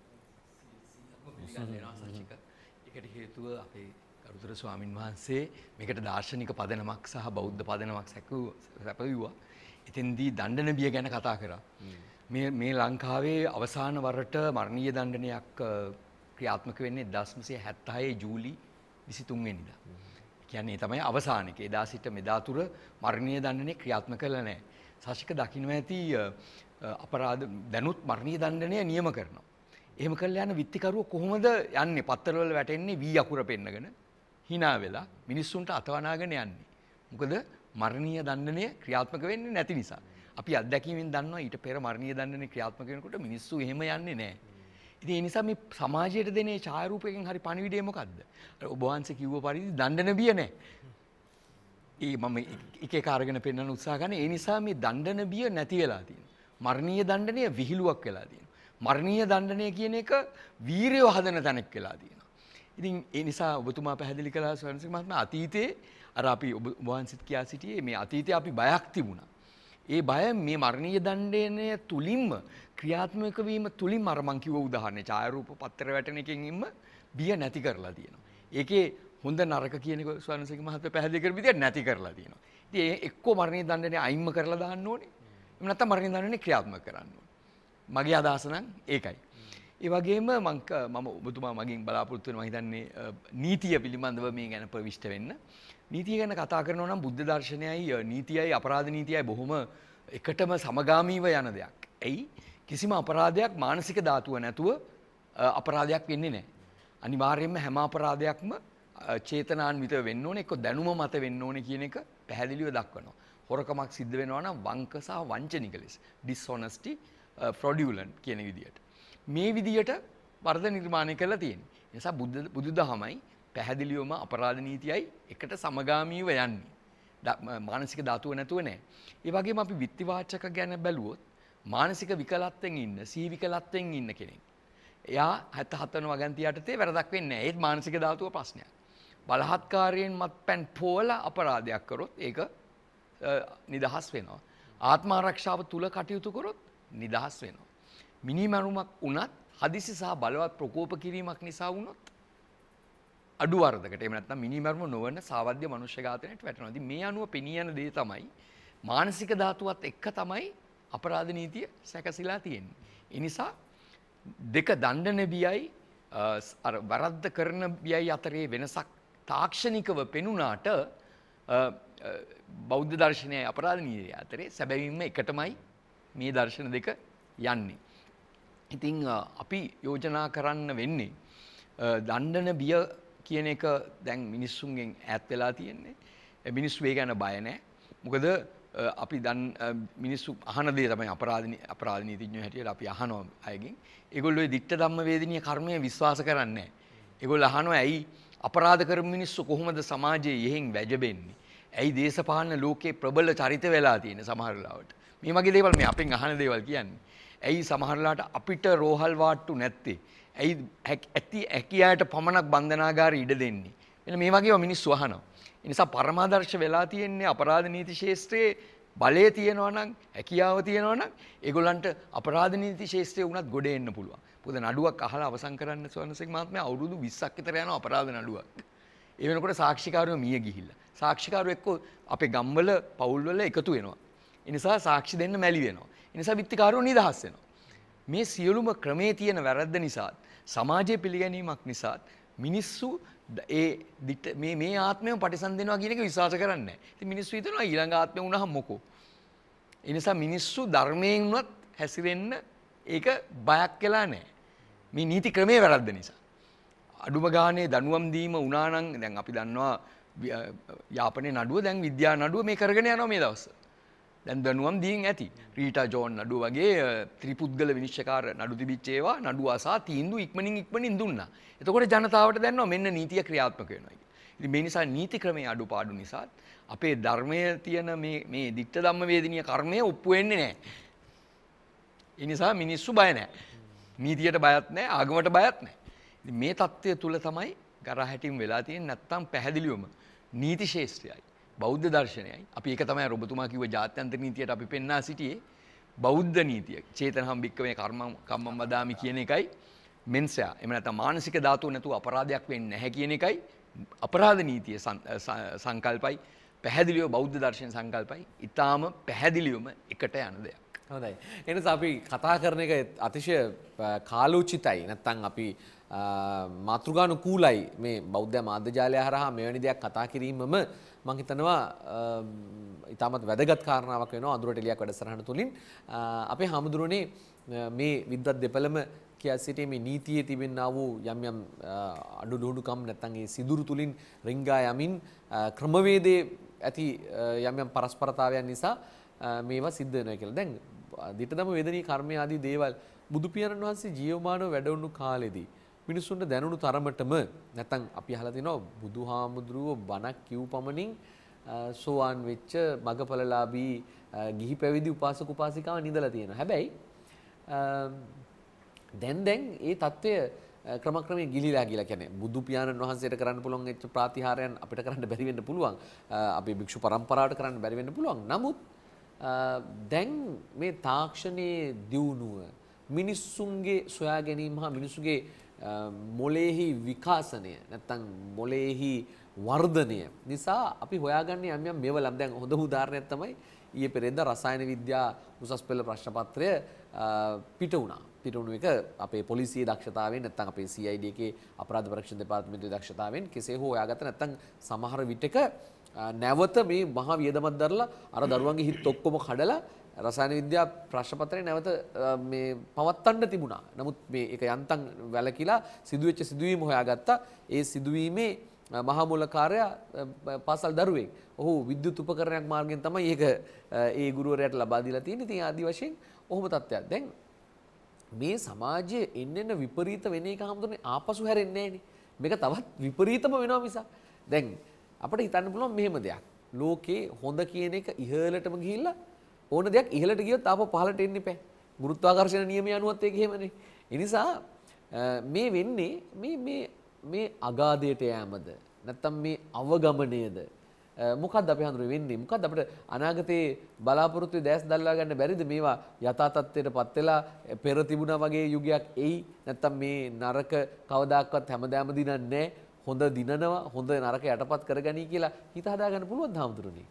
ඒකට හේතුව අපේ ගරුතර ස්වාමින් වහන්සේ මේකට දාර්ශනික පදනමක් සහ බෞද්ධ පදනමක් සැපයුවා. එතෙන්දී දණ්ඩන බිය ගැන කතා කරා. මේ ලංකාවේ අවසාන වරට මරණීය දණ්ඩනයක් ක්‍රියාත්මක වෙන්නේ 1976 ජූලි 23 වෙනිදා. කියන්නේ තමයි අවසාන එක. එදා සිට මෙදා තුර මරණීය දණ්ඩනය ක්‍රියාත්මක කළා නැහැ. සාශික දකින්න ඇති අපරාධ දැනුත් මරණීය දණ්ඩනය නියම කරනවා. එහෙම කළා යන විත්තිකරුව කොහොමද යන්නේ? පත්තරවල වැටෙන්නේ වී අකුර පෙන්නගෙන hina වෙලා මිනිස්සුන්ට අතවනාගෙන යන්නේ. මොකද මරණීය දණ්ඩනය ක්‍රියාත්මක වෙන්නේ නැති නිසා. අපි අත්දැකීමෙන් දන්නවා ඊට පෙර මරණීය දණ්ඩනය ක්‍රියාත්මක වෙනකොට මිනිස්සු එහෙම යන්නේ නැහැ. ඉතින් ඒ නිසා මේ සමාජයට දෙන ඡායාරූපයෙන් හරි පණිවිඩය මොකද්ද? ඔබ වහන්සේ කිව්ව පරිදි දණ්ඩන බිය නැහැ. මම එක එක අරගෙන පෙන්වන්න උත්සාහ කරන ඒ නිසා මේ දණ්ඩන බිය නැති වෙලා තියෙනවා. මරණීය දණ්ඩනය විහිළුවක් වෙලා තියෙනවා. මරණීය දණ්ඩනය කියන එක වීරයව හදන තැනක් වෙලා තියෙනවා. ඉතින් ඒ නිසා ඔබතුමා පැහැදිලි කළා ස්වර්ණසිංහ මහත්මයා අතීතයේ අර අපි ඔබ වහන්සේත් කියා සිටියේ මේ අතීතයේ අපි බයක් තිබුණා. ඒ බය මේ මරණීය දණ්ඩනය තුලින්ම ක්‍රියාත්මක වීම තුලින්ම අර මං කිව්ව උදාහරණේ ඡායාරූප පත්‍ර වැටෙන එකකින්ම බිය නැති කරලා තියෙනවා. ඒකේ හොඳ නරක කියන එක ස්වර්ණසිංහ මහත්මයා පැහැදිලි කරපු විදිහට නැති කරලා තියෙනවා. ඉතින් ඒ එක්කෝ මරණීය දණ්ඩනය අයින්ම කරලා දාන්න ඕනේ. එහෙම නැත්නම් මරණීය දණ්ඩනය ක්‍රියාත්මක කරන්න ඕනේ. මගේ අදහස නම් ඒකයි. ඒ වගේම මම ඔබතුමා මගෙන් බලාපොරොත්තු වෙනවා හිතන්නේ නීතිය පිළිබඳව මේ ගැන ප්‍රවිෂ්ඨ වෙන්න. නීතිය ගැන කතා කරනවා නම් බුද්ධ දර්ශනයයි නීතියයි අපරාධ නීතියයි බොහොම එකටම සමගාමීව යන දෙයක්. එයි කිසිම අපරාධයක් මානසික ධාතුව නැතුව අපරාධයක් වෙන්නේ නැහැ. අනිවාර්යයෙන්ම හැම අපරාධයක්ම චේතනාන්විතව වෙන්න ඕනේ, එක්ක දැනුම මත වෙන්න ඕනේ කියන එක පැහැදිලිව දක්වනවා. හොරකමක් සිද්ධ වෙනවා නම් වංක සහ වංචනික ලෙස, dishonesty, fraudulent කියන විදියට. මේ විදියට වර්ධ නිර්මාණය කරලා තියෙනවා. ඒ නිසා බුදුදහමයි පැහැදිලිවම අපරාධ නීතියයි එකට සමගාමීව යන්නේ. මානසික ධාතුව නැතුව නෑ. ඒ වගේම අපි විත්තිවාචක ගැන බැලුවොත් මානසික විකලත්වයෙන් ඉන්න, සිහි විකලත්වයෙන් ඉන්න කෙනෙක්. එයා 77 වගන්ති යටතේ වැරදක් වෙන්නේ නෑ. ඒත් මානසික ධාතුව ප්‍රශ්නයක්. බලහත්කාරයෙන් මත්පැන් පෝලා අපරාධයක් කරොත් ඒක නිදහස් වෙනවා. ආත්ම ආරක්ෂාව තුල කටයුතු කරොත් නිදහස් වෙනවා. මිනිමරුමක් වුණත් හදිසි සහ බලවත් ප්‍රකෝප කිරීමක් නිසා වුණොත් අඩු වරදකට එහෙම නැත්නම් මිනිමරුම නොවන සාවද්‍ය මනුෂ්‍ය ඝාතනයට වැටෙනවා. ඉතින් මේ අනුව පෙනී යන දේ තමයි මානසික ධාතුවත් එක්ක තමයි අපරාධ නීතිය සැකසීලා තියෙන්නේ. ඒ නිසා දෙක දණ්ඩන බියයි අර වරද්ද කරන බියයි අතරේ වෙනසක් තාක්ෂණිකව පෙනුනාට බෞද්ධ දර්ශනයයි අපරාධ නීතිය අතරේ සැබවින්ම එකටමයි මේ දර්ශන දෙක යන්නේ. ඉතින් අපි යෝජනා කරන්න වෙන්නේ දණ්ඩන බිය කියන එක දැන් මිනිස්සුන්ගෙන් ඈත් වෙලා තියෙන්නේ. මිනිස්සු ඒ ගැන බය නැහැ. මොකද අපි මිනිස්සු අහන දේ තමයි අපරාධ නීතිඥයෝ හැටියට අපි අහනවා අයගෙන්. ඒගොල්ලෝ ඒ ditta ධම්ම වේදිනිය කර්මය විශ්වාස කරන්නේ නැහැ. ඒගොල්ලෝ අහනවා ඇයි අපරාධ කරපු මිනිස්සු කොහොමද සමාජයේ යෙහින් වැජබෙන්නේ? ඇයි දේශපාලන ලෝකේ ප්‍රබල චරිත වෙලා තියෙන්නේ සමහර වෙලාවට? මේ වගේ දේවල් මේ අපෙන් අහන දේවල් කියන්නේ. ඇයි සමහරලාට අපිට රෝහල් වාට්ටු නැත්තේ? ඇයි හැකියාට පමණක් බන්ධනාගාරය ඉඩ දෙන්නේ? එන්න මේ වගේව මිනිස්සු අහනවා. ඒ නිසා පරමාදර්ශ වෙලා තියෙන්නේ අපරාධ නීති ශාස්ත්‍රයේ බලය තියෙනවා නම් හැකියාව තියෙනවා නම් ඒගොල්ලන්ට අපරාධ නීති ශාස්ත්‍රයේ උනත් ගොඩ එන්න පුළුවන්. මොකද නඩුවක් අහලා අවසන් කරන්න සවනසේක මහත්මයා අවුරුදු 20ක් විතර යන අපරාධ නඩුවක්. ඒ වෙනකොට සාක්ෂිකාරයෝ මිය ගිහිල්ලා. සාක්ෂිකාරයෝ එක්ක අපේ ගම්වල පවුල්වල එකතු වෙනවා. ඒ නිසා සාක්ෂි දෙන්න මැලි වෙනවා. ඒ නිසා විත්තිකාරයෝ නිදහස් වෙනවා. මේ සියලුම ක්‍රමේ තියෙන වැරද්ද නිසා සමාජයේ පිළිගැනීමක් නිසා මිනිස්සු මේ ආත්මයම පටිසන්ධිනවා කියන එක විශ්වාස කරන්නේ නැහැ. ඉතින් මිනිස්සු හිතනවා ඊළඟ ආත්මය වුණාම මොකෝ. ඒ නිසා මිනිස්සු ධර්මයෙන් උනත් හැසිරෙන්න ඒක බයක් වෙලා නැහැ. මේ නීති ක්‍රමයේ වැරද්ද නිසා. අඩුම ගානේ දනුවම් දීම වුණා නම් දැන් අපි දන්නවා යාපනයේ නඩුව දැන් විද්‍යා නඩුව මේ කරගෙන යනවා මේ දවස්වල. දැන් දනුවම් දීන් ඇති. රීටා ජෝන් නඩුව වගේ ත්‍රිපුද්ගල විනිශ්චයකාර නඩු තිබිච්ච ඒවා නඩුව අසා තීන්දුව ඉක්මනින් දුන්නා. එතකොට ජනතාවට දැනනවා මෙන්න නීතිය ක්‍රියාත්මක වෙනවා කියලා. ඉතින් මේ නිසා නීති ක්‍රමයේ අඩුපාඩු නිසා අපේ ධර්මයේ තියෙන මේ ditta ධම්ම වේදිනිය කර්මය ඔප්පු වෙන්නේ නැහැ. ඒ නිසා මිනිස්සු බය නැහැ. නීතියට බයත් නැහැ, ආගමට බයත් නැහැ. ඉතින් මේ தත්ත්වය තුල තමයි ගරහැටින් වෙලා තියෙන්නේ. නැත්තම් පැහැදිලිවම නීති ශාස්ත්‍රයයි බෞද්ධ දර්ශනයයි. අපි ඒක තමයි ඔබතුමා කිව්ව ජාත්‍යන්තර නීතියට අපි පෙන්වා සිටියේ. බෞද්ධ නීතිය. චේතනහම් භික්කවේ කම්මං වදාමි කියන එකයි මෙන්සයා. එහෙම නැත්නම් මානසික ධාතුව නැතුව අපරාධයක් වෙන්නේ නැහැ කියන එකයි අපරාධ නීතිය සංකල්පයි. පැහැදිලිව බෞද්ධ දර්ශන සංකල්පයි. ඊටාම පැහැදිලිවම එකට යන දෙයක්. හොඳයි. එනිසා අපි කතා කරන එක අතිශය කාලෝචිතයි. නැත්නම් අපි මාතෘකානුකූලයි මේ බෞද්ධ මාධ්‍ය ජාලය හරහා මෙවැනි දෙයක් කතා කිරීමම මම හිතනවා ඉතාමත් වැදගත් කාරණාවක් වෙනවා අඳුරට එළියක් වැඩසටහන තුලින්. අපේ හාමුදුරනේ මේ විද්වත් දෙපළම කියා සිටීමේ මේ නීතියේ තිබෙනා වූ යම් අඩුඩුඩුකම් නැත්නම් ඒ සිදුරු තුලින් රිංගා යමින් ක්‍රමවේදයේ ඇති යම් පරස්පරතාවයන් නිසා මේවා සිද්ධ වෙනවා කියලා. දැන් දිටදම වේදනීය කර්ම ආදී දේවල් බුදු පියාණන් වහන්සේ ජීවමානව වැඩ වුණු කාලෙදී මිනිසුන්ට දැනුණු තරමටම නැත්නම් අපි අහලා තිනවා බුදුහාමුදුරුවෝ බණක් කිව් පමණින් සෝවාන් වෙච්ච මගපලලාභී ගිහි පැවිදි උපාසක උපාසිකාවන් ඉඳලා තියෙනවා. හැබැයි දැන් ඒ தত্ত্বය ක්‍රමක්‍රමයෙන් ගිලිලා ගිලා කියන්නේ බුදු පියාණන් වහන්සේට කරන්න පුළුවන් වෙච්ච ප්‍රාතිහාරයන් අපිට කරන්න බැරි වෙන්න පුළුවන්. අපේ භික්ෂු පරම්පරාවට කරන්න බැරි වෙන්න පුළුවන්. නමුත් දැන් මේ තාක්ෂණයේ දියුණුව මිනිස්සුන්ගේ සොයා ගැනීම හා මිනිස්සුගේ මොලේහි විකාශනය නැත්නම් මොලේහි වර්ධනය නිසා අපි හොයාගන්නේ යම් මේවලම්. දැන් හොඳ උදාහරණයක් තමයි ඊයේ පෙරේද රසායන විද්‍යා උසස් පෙළ ප්‍රශ්න පත්‍රය පිට වුණා. පිට වුණු එක අපේ පොලිසියේ දක්ෂතාවයෙන් නැත්නම් අපේ CID එකේ අපරාධ පරීක්ෂණ දෙපාර්තමේන්තුවේ දක්ෂතාවයෙන් කෙසේ හෝ හොයාගත්ත නැත්නම් සමහර විටක නැවත මේ මහා වියදමක් දරලා අර දරුවන්ගේ හිත් ඔක්කොම කඩලා රසායන විද්‍යා ප්‍රශ්න පත්‍රය නැවත මේ පවත්වන්න තිබුණා. නමුත් මේ ඒක යන්තම් වැළකීලා සිදුවෙච්ච සිදුවීම හොයාගත්තා. ඒ සිදුවීමේ මහා මූලකාරයා පාසල් දරුවෙක්. ඔහු විද්‍යුත් උපකරණයක් මාර්ගයෙන් තමයි ඒක ඒ ගුරුවරයාට ලබා දීලා තියෙන්නේ. ඉතින් ආදි වශයෙන් ඔහොම තත්ත්වයක්. දැන් මේ සමාජයේ එන්න විපරීත වෙන එක හැමෝටම ආපසු හැරෙන්නේ නැහනේ. මේක තවත් විපරීතම වෙනවා මිසක්. දැන් අපිට හිතන්න පුළුවන් මෙහෙම දෙයක්. ලෝකේ හොඳ කියන එක ඉහළටම ගිහිල්ලා ඕන දෙයක් ඉහළට ගියොත් ආපහු පහළට එන්න එපා. ගුරුත්වාකර්ෂණ නියමය අනුවත් ඒක එහෙමනේ. ඒ නිසා මේ වෙන්නේ මේ අගාධයට යෑමද නැත්නම් මේ අවගමනයද මොකක්ද අපි හඳුරන්නේ වෙන්නේ? මොකක්ද අපිට අනාගතයේ බලාපොරොත්තු දැස් දල්ලා ගන්න බැරිද මේවා යථා තත්ත්වයටපත් වෙලා පෙර තිබුණා වගේ යුගයක් එයි? නැත්නම් මේ නරක කවදාකවත් හැමදාම දිනන්නේ නැහැ. හොඳ දිනනවා හොඳ නරක යටපත් කරගනී කියලා හිත හදාගන්න පුළුවන් හාමුදුරනේ.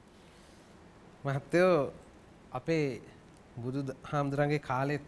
මහත්තයෝ අපේ බුදු හාමුදුරන්ගේ කාලෙත්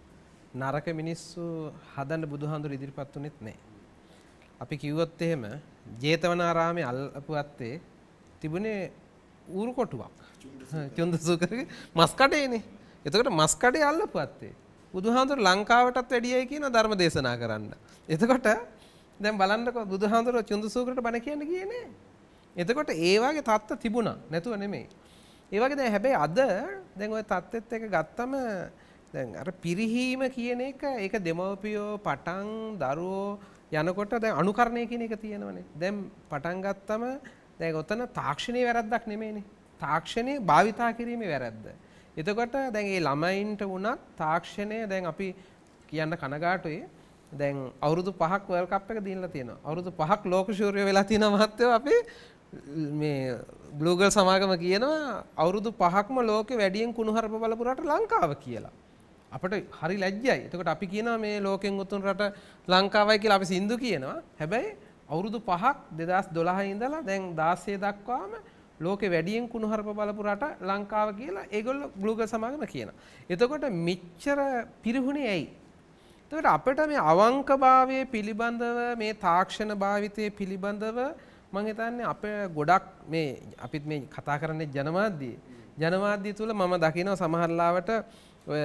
නරක මිනිස්සු හදන්න බුදුහාමුදුර ඉදිරිපත් උනේත් නැහැ. අපි කිව්වොත් එහෙම ජේතවනාරාමේ අල්ලපුවත්තේ තිබුණේ ඌරු කොටුවක්. චුන්දසූකරගේ මස් කඩේනේ. එතකොට මස් කඩේ අල්ලපුවත්තේ බුදුහාමුදුර ලංකාවටත් වැඩියයි කියන ධර්ම දේශනා කරන්න. එතකොට දැන් බලන්නකො බුදුහාමුදුර චුන්දසූකරට බණ කියන්න ගියේ නෑ. එතකොට ඒ වගේ தත්ත්ව තිබුණා නැතුව නෙමෙයි. ඒ වගේ දැන් හැබැයි අද දැන් ওই தත්ත්වෙත් එක ගත්තම දැන් අර පිරිහීම කියන එක ඒක දෙමව්පියෝ පටන් දරුවෝ යනකොට දැන් අනුකරණය කියන එක තියෙනවනේ. දැන් පටන් ගත්තම දැන් ඔතන තාක්ෂණයේ වැරද්දක් නෙමෙයිනේ. තාක්ෂණයේ භාවිතා කිරීමේ වැරද්ද. එතකොට දැන් මේ ළමයින්ට වුණත් තාක්ෂණය දැන් අපි කියන්න කනගාටුයි. දැන් අවුරුදු 5ක් වර්ල්ඩ් කප් එක දීලා තියෙනවා. අවුරුදු 5ක් ලෝක ශූරය වෙලා තියෙනවා මහත්තයෝ අපි මේ ග්ලෝබල් සමාගම කියනවා අවුරුදු 5ක්ම ලෝකෙ වැඩියෙන් කුණුහරුප බලපු රට ලංකාව කියලා. අපිට හරි ලැජ්ජයි. එතකොට අපි කියනවා මේ ලෝකෙන් උතුම් රට ලංකාවයි කියලා අපි සින්දු කියනවා. හැබැයි අවුරුදු 5ක් 2012 ඉඳලා දැන් 16 දක්වාම ලෝකෙ වැඩියෙන් කුණුහරුප බලපු රට ලංකාව කියලා ඒගොල්ලෝ ග්ලෝබල් සමාගම කියනවා. එතකොට මෙච්චර පිරිහුනේ ඇයි? එතකොට අපිට මේ අවංකභාවයේ පිළිබඳව මේ තාක්ෂණ භාවිතයේ පිළිබඳව මම හිතන්නේ අපේ ගොඩක් මේ අපිත් මේ කතා කරන්නේ ජනමාධ්‍ය තුල මම දකිනවා සමහරලාවට ඔය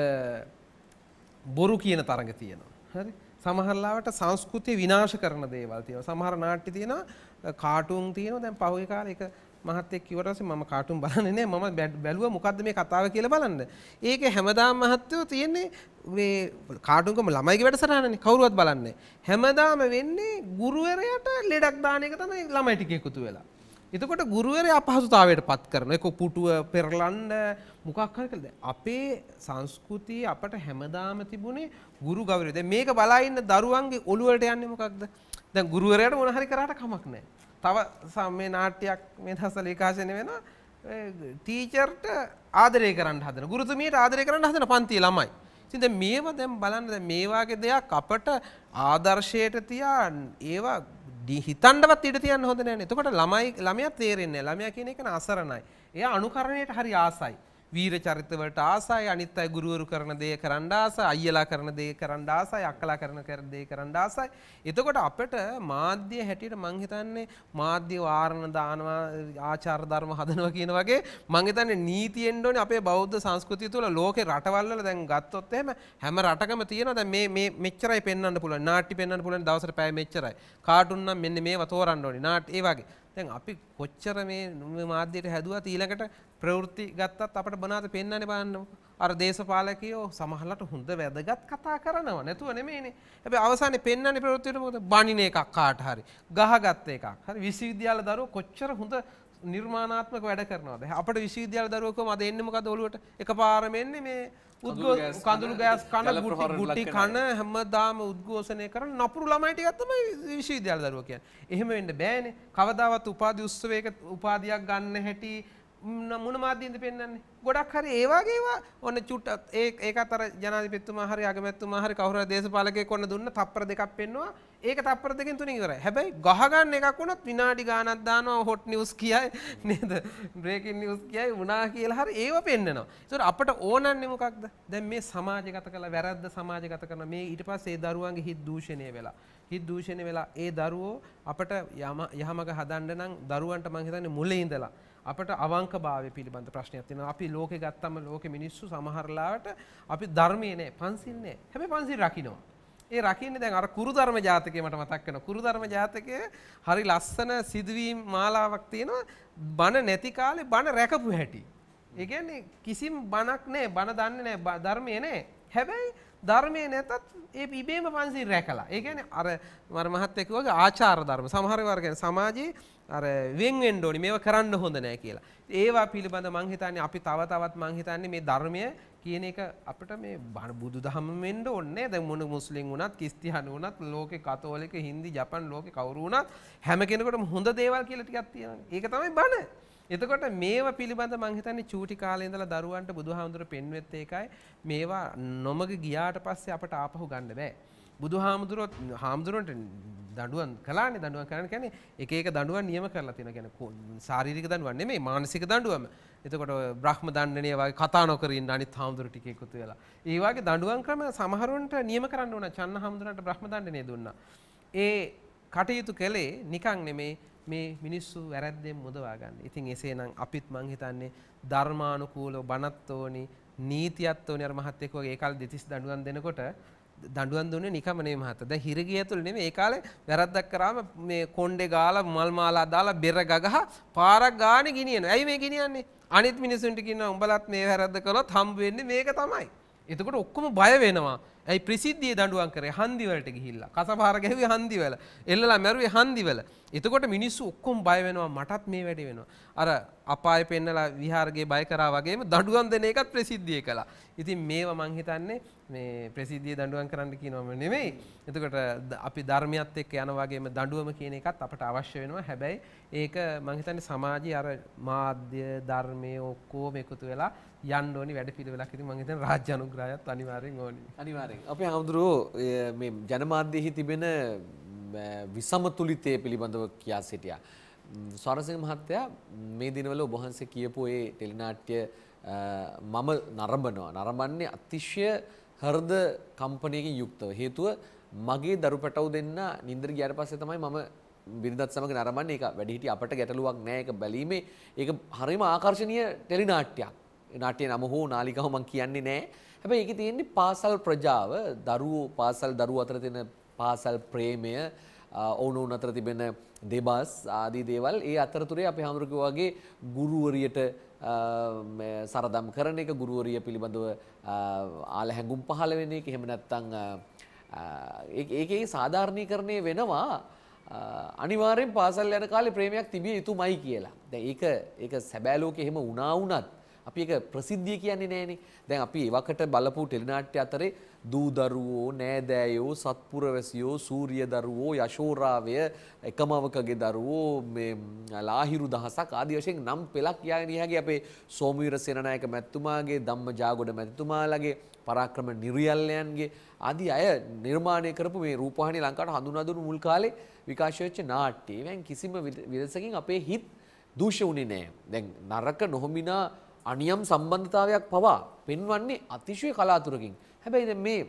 බොරු කියන තරඟ තියෙනවා. හරි? සමහරලාවට සංස්කෘතිය විනාශ කරන දේවල් තියෙනවා. සමහර නාට්‍ය තියෙනවා, කාටුන් තියෙනවා. දැන් පහුගිය කාලේ එක මහත්තයෙක් කිව්වට පස්සේ මම කාටුන් බලන්නේ නැහැ. මම බැලුවා මොකද්ද මේ කතාව කියලා බලන්න. ඒකේ හැමදාම මහත්තයෝ තියෙන්නේ මේ කාටුන්කම ළමයිගේ වැඩසටහනනේ කවුරුවත් බලන්නේ. හැමදාම වෙන්නේ ගුරුවරයාට ලෙඩක් දාන එක තමයි ළමයි ටික එකතු වෙලා. එතකොට ගුරුවරයා අපහසුතාවයට පත් කරනවා. ඒක පුටුව පෙරලන්න මොකක් හරි කළා. අපේ සංස්කෘතිය අපට හැමදාම තිබුණේ ගුරු ගෞරවය. දැන් මේක බලා ඉන්න දරුවන්ගේ ඔළුව වලට යන්නේ මොකක්ද? දැන් ගුරුවරයාට මොන හරි කරාට කමක් නැහැ. තව මේ නාට්‍යයක් මේ දවස්වල විකාශනය වෙනවා. ටීචර්ට ආදරය කරන්න හදන ගුරුතුමියට ආදරය කරන්න හදන පන්තියේ ළමයි. ඉතින් දැන් මේවා දැන් බලන්න දැන් මේ වගේ දෙයක් අපට ආදර්ශයට තියා ඒවා හිතන්නවත් ඉඩ තියන්න හොඳ නැහැ නේ. එතකොට ළමයා තේරෙන්නේ නැහැ. ළමයා කියන එක අසරණයි. එයා අනුකරණයට හරි ආසයි. වීර චරිත වලට ආසයි, අනිත් අය ගුරුවරු කරන දේ කරන්න ආසයි, අයියලා කරන දේ කරන්න ආසයි, අක්කලා කරන දේ කරන්න ආසයි. එතකොට අපිට මාධ්‍ය හැටියට මං හිතන්නේ මාධ්‍ය වාරණ දානවා, ආචාර ධර්ම හදනවා කියන වගේ මං හිතන්නේ නීතියෙන්න ඕනේ අපේ බෞද්ධ සංස්කෘතිය තුළ ලෝකේ රටවල් වල දැන් ගත්තොත් එහෙම හැම රටකම තියෙනවා දැන් මේ මෙච්චරයි පෙන්වන්න පුළුවන්. නාට්‍ය පෙන්වන්න පුළුවන් දවසට පැය මෙච්චරයි. කාටුන් නම් මෙන්න මේව තෝරන්න ඕනේ. නාට්‍ය ඒ වගේ. දැන් අපි කොච්චර මේ මාධ්‍යයට හැදුවත් ඊළඟට ප්‍රවෘත්ති ගත්තත් අපිට බනාත පෙන්වන්නේ බලන්න. අර දේශපාලකයෝ සමහරකට හොඳ වැදගත් කතා කරනවා නැතුව නෙමෙයිනේ. හැබැයි අවසානයේ පෙන්වන්නේ ප්‍රවෘත්තියට මොකද? බණින එකක් කාට හරි. ගහගත්ත එකක්. හරි විශ්වවිද්‍යාල දරුවෝ කොච්චර හොඳ නිර්මාණාත්මක වැඩ කරනවද? අපිට විශ්වවිද්‍යාල දරුවෝ කොහමද එන්නේ මොකද ඔළුවට? එකපාරම එන්නේ මේ කඳුළු ගෑස් කන ගුටි කන හැමදාම උද්ඝෝෂණය කරන නපුරු ළමයි ටිකක් තමයි විශ්වවිද්‍යාල දරුවෝ කියන්නේ. එහෙම වෙන්න බෑනේ. කවදාවත් උපාධි උත්සවයක උපාධියක් ගන්න හැටි මොන මාධ්‍යෙන්ද පෙන්වන්නේ? ගොඩක් හරි ඒ වගේ ඒවා ඔන්න චුට්ට ඒකත් අර ජනාධිපතිතුමා හරි අගමැතිතුමා හරි කවුරු හරි දේශපාලකයෙක් ඔන්න දුන්න තප්පර දෙකක් පෙන්නවා. ඒක තප්පර දෙකෙන් තුනින් ඉවරයි. හැබැයි ගහ ගන්න එකක් වුණත් විනාඩි ගාණක් දානවා හොට් නිවුස් කියයි නේද? බ්‍රේකින් නිවුස් කියයි වුණා කියලා හරි ඒව පෙන්නනවා. ඒතකොට අපට ඕනන්නේ මොකක්ද? දැන් මේ සමාජගත කළ වැරද්ද සමාජගත කරන මේ ඊට පස්සේ ඒ දරුවන්ගේ හිත් දූෂණය වෙලා ඒ දරුවෝ අපට යහමඟ හදන්න නම් දරුවන්ට මං හිතන්නේ මුලින් ඉඳලා අපට අවංකභාවය පිළිබඳ ප්‍රශ්නයක් තියෙනවා. අපි ලෝකේ ගත්තම ලෝකේ මිනිස්සු සමහරලාවට අපි ධර්මයේ නෑ, පන්සිල් නෑ. හැබැයි පන්සිල් රකින්නවා. ඒ රකින්නේ දැන් අර කුරු ධර්ම ජාතකයේ මට මතක් වෙනවා. කුරු ධර්ම ජාතකයේ හරි ලස්සන සිදුවීම් මාලාවක් තියෙනවා. බණ නැති කාලේ බණ රැකපු හැටි. ඒ කියන්නේ කිසිම බණක් නෑ, බණ දන්නේ නෑ, ධර්මයේ නෑ. හැබැයි ධර්මයේ නැතත් ඒ ඉබේම පන්සිල් රැකලා. ඒ කියන්නේ අර මහත්තයා කිව්වා ආචාර ධර්ම. සමහර ඒවා කියන්නේ සමාජයේ අර වෙන් වෙන්න ඕනි මේව කරන්න හොඳ නැහැ කියලා. ඒවා පිළිබඳ මං හිතන්නේ අපි තවත් මං හිතන්නේ මේ ධර්මය කියන එක අපිට මේ බුදුදහම වෙන්න ඕනේ. දැන් මොන මුස්ලිම් වුණත්, ක්‍රිස්තියානි වුණත්, ලෝකේ කතෝලික, හින්දි, ජපන් ලෝකේ කවුරු වුණත් හැම කෙනෙකුටම හොඳ දේවල් කියලා ටිකක් තියෙනවා. ඒක තමයි බණ. එතකොට මේවා පිළිබඳ මං හිතන්නේ චූටි කාලේ ඉඳලා දරුවන්ට බුදුහාමුදුර පෙන්වෙත් ඒකයි මේවා නොමග ගියාට පස්සේ අපට ආපහු ගන්න බෑ. හාමුදුරුවන්ට දඬුවම් කළානේ. දඬුවම් කරන්න කියන්නේ එක දඬුවම් නියම කරලා තියෙනවා. කියන්නේ ශාරීරික දඬුවම් නෙමෙයි මානසික දඬුවම්. එතකොට බ්‍රහ්ම දණ්ඩනීය වගේ කතා නොකර ඉන්න අනිත් හාමුදුරු ටික එකතු වෙලා. ඒ වගේ දඬුවම් ක්‍රම සමහරවන්ට නියම කරන්න ඕන. චන්න හාමුදුරන්ට බ්‍රහ්ම දණ්ඩනීය දුන්නා. ඒ කටයුතු කළේ නිකන් නෙමෙයි මේ මිනිස්සු වැරද්දෙන් මුදවා ගන්න. ඉතින් එසේනම් අපිත් මං හිතන්නේ ධර්මානුකූලව බණත් ඕනි, නීතියත් ඕනි. අර මහත්තයෙක් වගේ ඒ කාලේ දෙතිස් දඬුවම් දෙනකොට දඬුවම් දුන්නේ නිකම නෙමෙයි මහත්තයා. දැන් හිරගිය ඇතුළේ නෙමෙයි. ඒ කාලේ වැරද්දක් කරාම මේ කොණ්ඩේ ගාලා මල් මාලා දාලා බෙර ගගහ පාරක් ගානේ ගිනියනවා. ඇයි මේ ගිනියන්නේ? අනිත් මිනිසුන්ට කියනවා උඹලත් මේ වැරද්ද කළොත් හම්බ වෙන්නේ මේක තමයි. එතකොට ඔක්කොම බය වෙනවා. ඇයි ප්‍රසිද්ධියේ දඬුවම් කරේ හන්දි වලට ගිහිල්ලා. කසපාර ගැහුවේ හන්දි වල. එල්ලලා මැරුවේ හන්දි වල. එතකොට මිනිස්සු ඔක්කොම බය වෙනවා මටත් මේ වැඩේ වෙනවා. අර අපායේ පෙන්නලා විහාරගේ බය කරා වගේම දඬුවම් දෙන එකත් ප්‍රසිද්ධියේ කළා. ඉතින් මේවා මං හිතන්නේ මේ ප්‍රසිද්ධියේ දඬුවම් කරන්න කියනවම නෙමෙයි. එතකොට අපි ධර්මයත් එක්ක යන වගේම දඬුවම කියන එකත් අපට අවශ්‍ය වෙනවා. හැබැයි ඒක මං හිතන්නේ සමාජයේ අර මාධ්‍ය ධර්මයේ ඔක්කොම එකතු වෙලා යන්න ඕනි වැඩ පිළිවෙලක්. ඉතින් මං හිතන්නේ රාජ්‍ය අනුග්‍රහයත් අනිවාර්යෙන් ඕනි. අනිවාර්යෙන්. අපේ හඳුරෝ මේ ජනමාධ්‍යෙහි තිබෙන විසමතුලිතය පිළිබඳව කියා සිටියා. ස්වරසිංහ මහත්තයා මේ දිනවල ඔබ වහන්සේ කියපු ඒ ටෙලිනාට්‍ය මම නරඹනවා. නරඹන්නේ අතිශය හෘද කම්පනයකින් යුක්තව. හේතුව මගේ දරු පැටව් දෙන්න නින්දර ගියාට පස්සේ තමයි මම බිරිඳත් සමග නරඹන්නේ. ඒක වැඩිහිටි අපට ගැටලුවක් නෑ. ඒක බැලීමේ ඒක හරිම ආකර්ශනීය ටෙලිනාට්‍යයක්. නාට්‍ය නම හෝ නාලිකාව මම කියන්නේ නෑ. හැබැයි ඒකේ තියෙන්නේ පාසල් ප්‍රජාව, දරුවෝ පාසල් දරුවෝ අතර තියෙන පාසල් ප්‍රේමය, ඔවුනොවුන් අතර තිබෙන දෙබස් ආදී දේවල් ඒ අතරතුරේ අපේ හඳුරකෝ වගේ ගුරුවරියට සරදම් කරන එක, ගුරුවරිය පිළිබඳව ආල හැඟුම් පහළ වෙන එක, එහෙම නැත්නම් ඒකේ සාධාරණීකරණය වෙනවා. අනිවාර්යෙන් පාසල් යන කාලේ ප්‍රේමයක් තිබිය යුතුමයි කියලා. දැන් ඒක සැබෑ ලෝකේ එහෙම වුණා වුණත් අපි ඒක ප්‍රසිද්ධිය කියන්නේ නෑනේ. දැන් අපි ඒවකට බලපු ටෙලිනාට්‍ය අතරේ දූ දරුවෝ, නෑදෑයෝ, සත්පුරවැසියෝ, සූරිය දරුවෝ, යශෝරාවය, එකමවකගේ දරුවෝ, මේ ලාහිරු දහසක් ආදී වශයෙන් නම් පෙළක් යාගෙන ඉහගේ අපේ සෝමවීර සේනානායක මැතිතුමාගේ, ධම්මජාගොඩ මැතිතුමාලගේ, පරාක්‍රම නිර්යල්ලයන්ගේ ආදී අය නිර්මාණය කරපු මේ රූපවාහිනිය ලංකාවට හඳුනා දුන්නු මුල් කාලේ විකාශය වෙච්ච නාට්‍ය. ඒවෙන් කිසිම විදසකින් අපේ හිත් දූෂ්‍ය වුණේ නෑ. දැන් නරක නොහොමිනා අනියම් සම්බන්ධතාවයක් පවා පෙන්වන්නේ අතිශය කලාතුරකින්. හැබැයි දැන් මේ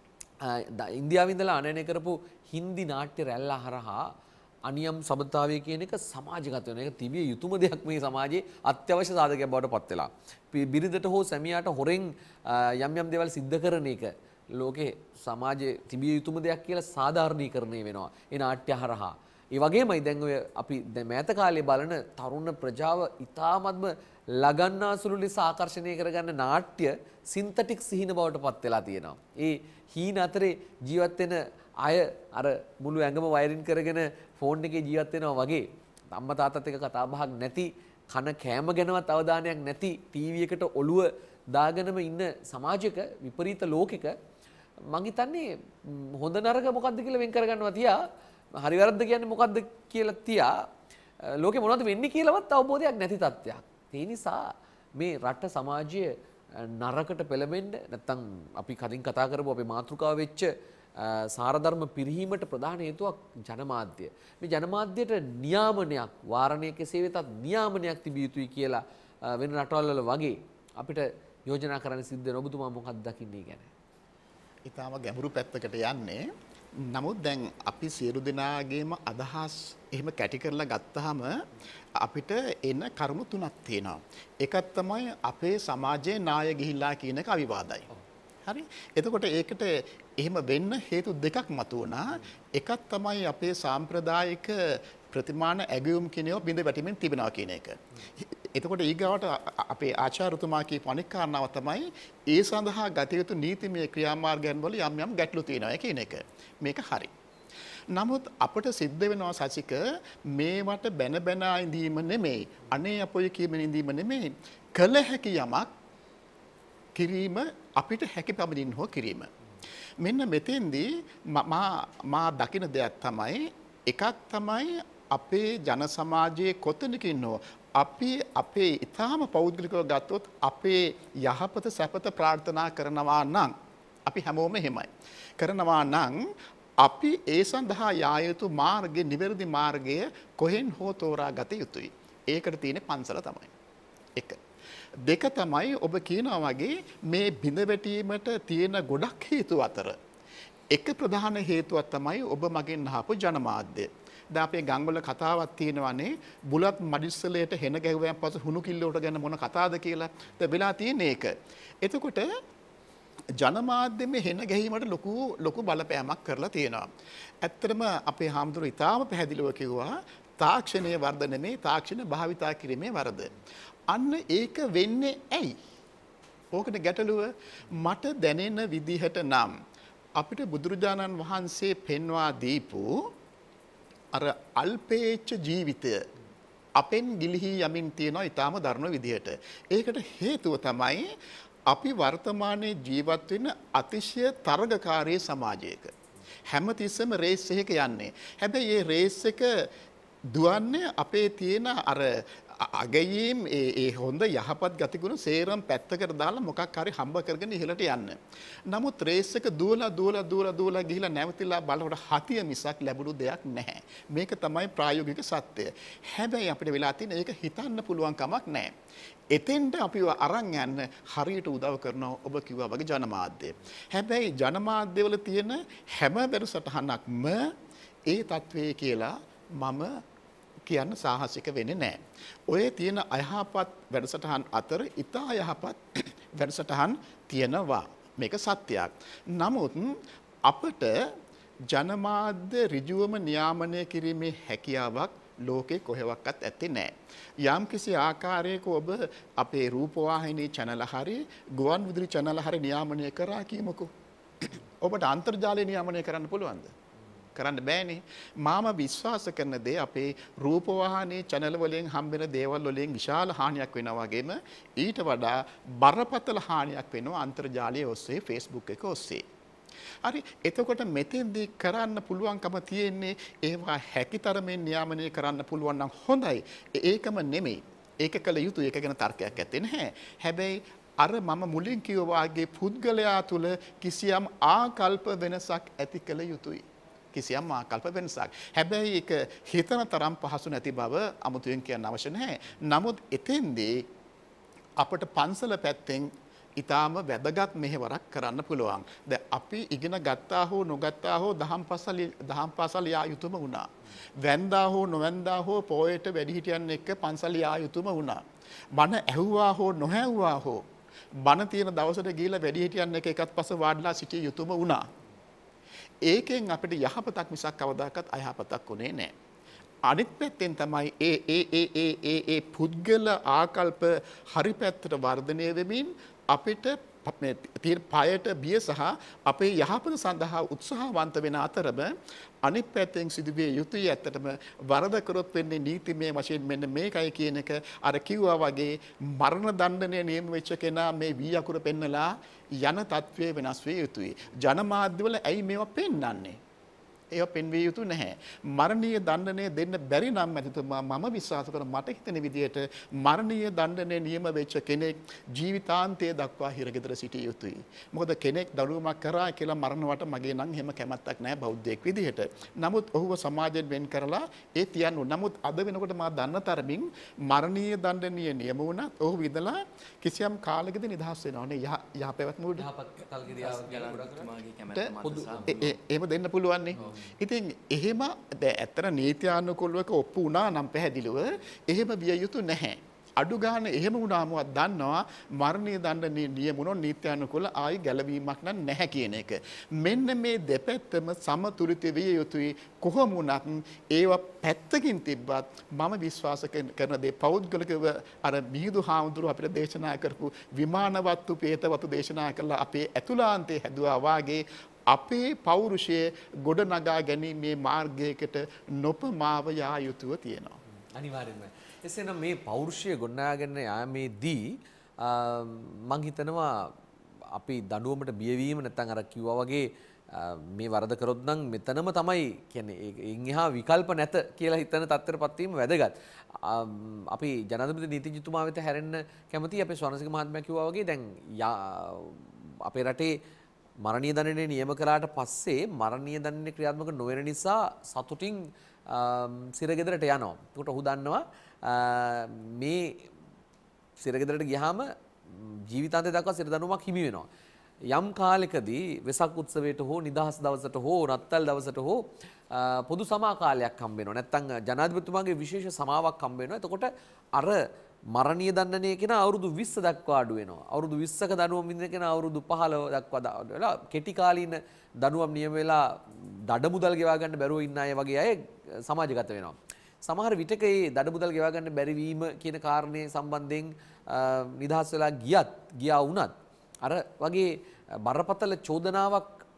ඉන්දියාවේ ඉඳලා ආනයනය කරපු හින්දි නාට්‍ය රැල්ල හරහා අනියම් සබඳතාවය කියන එක සමාජගත වෙන එක තිබිය යුතුම දෙයක් මේ සමාජයේ අත්‍යවශ්‍ය සාධකයක් බවට පත් වෙලා. බිරිඳට හෝ සැමියාට හොරෙන් යම් යම් දේවල් සිද්ධ කරන එක ලෝකේ සමාජයේ තිබිය යුතුම දෙයක් කියලා සාධාරණීකරණය වෙනවා ඒ නාට්‍ය හරහා. ඒ වගේමයි දැන් ඔය අපි දැන් මෑත කාලේ බලන තරුණ ප්‍රජාව ඉතාමත්ම ලගන්නාසුළු ලෙස ආකර්ෂණය කරගන්න නාට්‍ය සින්තටික් සිහින බවට පත් වෙලා තියෙනවා. ඒ හීන අතරේ ජීවත් වෙන අය අර මුළු ඇඟම වයරින් කරගෙන ෆෝන් එකේ ජීවත් වෙනවා වගේ අම්මා තාත්තත් එක්ක කතා බහක් නැති, කන කෑම ගැනවත් අවධානයක් නැති, ටීවී එකට ඔළුව දාගෙනම ඉන්න සමාජයක, විපරීත ලෝකෙක මං හිතන්නේ හොඳ නරක මොකද්ද කියලා වෙන් කරගන්නවා තියා, හරි වැරද්ද කියන්නේ මොකද්ද කියලා තියා ලෝකේ මොනවද වෙන්නේ කියලාවත් අවබෝධයක් නැති තත්ත්වයක්. ඒ නිසා මේ රට සමාජය නරකට පෙළඹෙන්න නැත්නම් අපි කලින් කතා කරපු අපේ මාතෘකාව වෙච්ච සාරධර්ම පිරිහීමට ප්‍රධාන හේතුවක් ජනමාධ්‍ය. මේ ජනමාධ්‍යයට නියාමනයක්, වාරණය කෙසේ වෙතත් නියාමනයක් තිබිය යුතුයි කියලා වෙන රටවල් වල වගේ අපිට යෝජනා කරන්න සිද්ධ වෙන. ඔබතුමා මොකක්ද දකින්නේ ගැන? ඊටාම ගැඹුරු පැත්තකට යන්නේ. නමුත් දැන් අපි සියලු දෙනාගේම අදහස් එහෙම කැටි කරලා ගත්තාම අපිට එන කරුණු තුනක් තියෙනවා. එකක් තමයි අපේ සමාජයේ නාය ගිහිල්ලා කියන එක අවිවාදයි. හරි? එතකොට ඒකට එහෙම වෙන්න හේතු දෙකක් මතුවනා. එකක් තමයි අපේ සාම්ප්‍රදායික ප්‍රතිමාන ඇගයුම් කියන ඒවා බිඳ වැටීමෙන් තිබෙනවා කියන එක. එතකොට ඊගාවට අපේ ආචාර්යතුමා කියපු අනෙක් කාරණාව තමයි ඒ සඳහා ගත යුතු නීතිමය ක්‍රියාමාර්ගයන් වල යම් යම් ගැටලු තියෙනවා කියන එක. මේක හරි. නමුත් අපට සිද්ධ වෙනවා සසික මේවට බැන බැන ඉඳීම නෙමෙයි, අනේ අපොයි කියමින් ඉඳීම නෙමෙයි, කළ හැකි යමක් කිරීම, අපිට හැකි පමණින් හෝ කිරීම. මෙන්න මෙතෙන්දී මා දකින දෙයක් තමයි, එකක් තමයි අපේ ජන සමාජයේ කොතනකින් හෝ අපි අපේ ඊටාම පෞද්ගලිකව ගත්තොත් අපේ යහපත සැපත ප්‍රාර්ථනා කරනවා නම්, අපි හැමෝම එහෙමයි කරනවා නම්, අපි ඒ සඳහා යා යුතු මාර්ගයේ, නිවැරදි මාර්ගය කොහෙන් හෝ තෝරා ගත යුතුයි. ඒකට තියෙන පන්සල තමයි. එක. දෙක තමයි ඔබ කියනවා වගේ මේ බිඳ වැටීමට තියෙන ගොඩක් හේතු අතර එක ප්‍රධාන හේතුවක් තමයි ඔබ මගෙන් අහපු ජනමාධ්‍ය. දැන් අපේ ගම්වල කතාවක් තියෙනවානේ, බුලත් මඩිස්සලයට හෙන ගැහුවයන් පස්සේ හුණු කිල්ලෝට ගැන මොන කතාවද කියලා. දැන් වෙලා තියෙන එක. එතකොට ජනමාධ්‍යෙම හෙන ගැහිමට ලොකු බලපෑමක් කරලා තියෙනවා. ඇත්තටම අපේ හාමුදුරු ඉතාම පැහැදිලිව කිව්වා තාක්ෂණයේ වර්ධ නෙමේ, තාක්ෂණ භාවිතා කිරීමේ වරද. අන්න ඒක වෙන්නේ ඇයි? ඕකට ගැටලුව මට දැනෙන විදිහට නම් අපිට බුදුරජාණන් වහන්සේ පෙන්වා දීපු අර අල්පේච්ඡ ජීවිතය අපෙන් ගිලිහි යමින් තියෙනවා ඊටාම දරුණු විදිහට. ඒකට හේතුව තමයි අපි වර්තමානයේ ජීවත් වෙන අතිශය තරගකාරී සමාජයක. හැමතිස්සෙම රේස් එකක යන්නේ. හැබැයි මේ රේස් එක දුවන්නේ අපේ තියෙන අර අගයීම් ඒ හොඳ යහපත් ගතිගුණ සේරම පැත්තකට දාලා මොකක් හරි හම්බ කරගෙන ඉහළට යන්න. නමුත් රේස් එක දුවලා ගිහිලා නැවතිලා බලනකොට හතිය මිසක් ලැබුණු දෙයක් නැහැ. මේක තමයි ප්‍රායෝගික සත්‍යය. හැබැයි අපිට වෙලා තියෙන ඒක හිතන්න පුළුවන් කමක් නැහැ. එතෙන්ට අපිව අරන් යන්න හරියට උදව් කරනවා ඔබ කිව්වා වගේ ජනමාධ්‍ය. හැබැයි ජනමාධ්‍යවල තියෙන හැම වැඩසටහනක්ම ඒ තත්වයේ කියලා මම කියන්න සාහසික වෙන්නේ නැහැ. ඔය තියෙන අයහපත් වැඩසටහන් අතර ඉතා යහපත් වැඩසටහන් තියෙනවා. මේක සත්‍යයක්. නමුත් අපට ජනමාධ්‍ය ඍජුවම නියාමනය කිරීමේ හැකියාවක් ලෝකේ කොහෙවත්වත් ඇත්තේ නැහැ. යම් කිසි ආකාරයක ඔබ අපේ රූපවාහිනී channel හරි ගුවන් විදුලි channel හරි නියාමනය කරා කියමුකෝ. ඔබට අන්තර්ජාලය නියාමනය කරන්න පුළුවන්ද? කරන්න බෑනේ. මාම විශ්වාස කරන දේ අපේ රූපවාහිනී channel වලින් හම්බෙන දේවල් වලින් විශාල හානියක් වෙනවා වගේම ඊට වඩා බරපතල හානියක් වෙනවා අන්තර්ජාලය ඔස්සේ Facebook එක ඔස්සේ. හරි එතකොට මෙතෙන්දී කරන්න පුළුවන්කම තියෙන්නේ ඒවා හැකිතරමින් නියාමනය කරන්න පුළුවන් නම් හොඳයි. ඒකම නෙමෙයි. ඒක කළ යුතු ඒක ගැන තර්කයක් ඇත්තේ නැහැ. හැබැයි අර මම මුලින් කිව්වා වගේ පුද්ගලයා තුල කිසියම් ආකල්ප වෙනසක් ඇති කළ යුතුයි. කිසියම් ආකල්ප වෙනසක්. හැබැයි ඒක හිතන තරම් පහසු නැති බව අමුතුවෙන් කියන්න අවශ්‍ය නැහැ. නමුත් එතෙන්දී අපට පන්සල පැත්තෙන් ඊටාම වැදගත් මෙහෙවරක් කරන්න පුළුවන්. දැන් අපි ඉගෙන ගත්තා හෝ නොගත්තා හෝ දහම් පාසල් යා යුතුම වුණා. වැන්දා හෝ නොවැන්දා හෝ පොයට වැඩිහිටියන් එක්ක පන්සල් යා යුතුම වුණා. බණ ඇහුවා හෝ නොඇහුවා හෝ බණ තියෙන දවසට ගිහිල්ලා වැඩිහිටියන් එක්ක එකත් පස්ස වාඩිලා සිටිය යුතුම වුණා. ඒකෙන් අපිට යහපතක් මිසක් කවදාකවත් අයහපතක් උනේ නැහැ. අනිත් පැත්තෙන් තමයි ඒ පුද්ගල ආකල්ප හරි පැත්තට වර්ධනය වෙමින් අපිට පයට බිය සහ අපේ යහපත සඳහා උත්සාහවන්ත වෙන අතරම අනිත් පැත්තෙන් සිදුවිය යුතුයි. ඇත්තටම වරද කරොත් වෙන්නේ නීතිමය වශයෙන් මෙන්න මේකයි කියන එක අර කිව්වා වගේ මරණ දණ්ඩනය නියම වෙච්ච කෙනා මේ වී අකුර පෙන්නලා යන තත්වයේ වෙනස් විය යුතුයි. ජනමාධ්‍යවල ඇයි මේවා පෙන්වන්නේ? ඒවා පෙන්විය යුතු නැහැ. මරණීය දණ්ඩනය දෙන්න බැරි නම් ඇතිතුමා මම විශ්වාස කරන මට හිතෙන විදිහට මරණීය දණ්ඩනය නියම වෙච්ච කෙනෙක් ජීවිතාන්තය දක්වා හිරගෙදර සිටිය යුතුයි. මොකද කෙනෙක් දඩුවමක් කරා කියලා මරණවට මගේ නම් එහෙම කැමැත්තක් නැහැ බෞද්ධයෙක් විදිහට. නමුත් ඔහුව සමාජයෙන් වෙන් කරලා ඒ තියන්න. නමුත් අද වෙනකොට මා දන්න තරමින් මරණීය දණ්ඩනීය නියම වුණත් ඔහු විඳලා කිසියම් කාලෙකදී නිදහස් වෙනවනේ. යහපැවැත්ම උඩ එහෙම දෙන්න පුළුවන් නේ. ඉතින් එහෙම ඇත්තට නීත්‍යානුකූලවක ඔප්පු වුණා නම් පැහැදිලිව එහෙම විය යුතු නැහැ. අඩු ගන්න එහෙම වුණාමවත් දන්නවා මරණීය දණ්ඩනීය නියමුණෝ නීත්‍යානුකූල ආයි ගැලවීමක් නැහැ කියන එක. මෙන්න මේ දෙපැත්තම සමතුලිත විය යුතුයි. කොහොම වුණත් ඒව පැත්තකින් තිබ්බත් මම විශ්වාස කරන දේ පෞද්ගලිකව අර මිහිඳු හාමුදුරුවෝ අපිට දේශනා කරපු විමානවත්තු පේතවතු දේශනා කළා අපේ ඇතුළාන්තයේ හැදුවා වාගේ අපේ පෞරුෂය ගොඩ නගා ගැනීමේ මාර්ගයකට නොපමාව යා යුතුව තියෙනවා. අනිවාර්යෙන්ම. එසේනම් මේ පෞරුෂය ගොඩනගාගෙන යාමේදී මං හිතනවා අපි දඬුවමට බියවීම නැත්නම් අර කිව්වා වගේ මේ වරද කරොත් නම් මෙතනම තමයි කියන්නේ එයින් එහා විකල්ප නැත කියලා හිතන තත්ත්වයටපත් වීම වැදගත්. අපි ජනාධිපති නීතිඥතුමා වෙත හැරෙන්න කැමතියි. අපේ ස්වර්ණසිංහ මහත්මයා කිව්වා වගේ දැන් අපේ රටේ මරණීය දණ්ඩනය නියම කරාට පස්සේ මරණීය දණ්ඩනය ක්‍රියාත්මක නොවන නිසා සතුටින් සිරගෙදරට යනවා. ඒකට ඔහු දන්නවා මේ සිරගෙදරට ගියාම ජීවිතාන්තය දක්වා සිර දඬුවමක් හිමි වෙනවා. යම් කාලෙකදී වෙසක් උත්සවයට හෝ නිදහස් දවසට හෝ නත්තල් දවසට හෝ පොදු සමා කාලයක් හම්බ වෙනවා. නැත්නම් ජනාධිපතිතුමාගේ විශේෂ සමාවක් හම්බ වෙනවා. එතකොට අර මරණීය දණ්ඩනය කියන අවුරුදු 20 දක්වා අඩු වෙනවා. අවුරුදු 20ක දඬුවම් විඳින කෙනා අවුරුදු 15 දක්වා වෙලා කෙටි කාලීන දඬුවම් නියම වෙලා දඩමුදල් ගෙවා ගන්න බැරුව ඉන්න අය වගේ අය සමාජගත වෙනවා. සමහර විටක මේ දඩමුදල් ගෙවා ගන්න බැරි වීම කියන කාරණේ සම්බන්ධයෙන් නිදහස් වෙලා ගියා වුණත් අර වගේ බරපතල චෝදනාවක්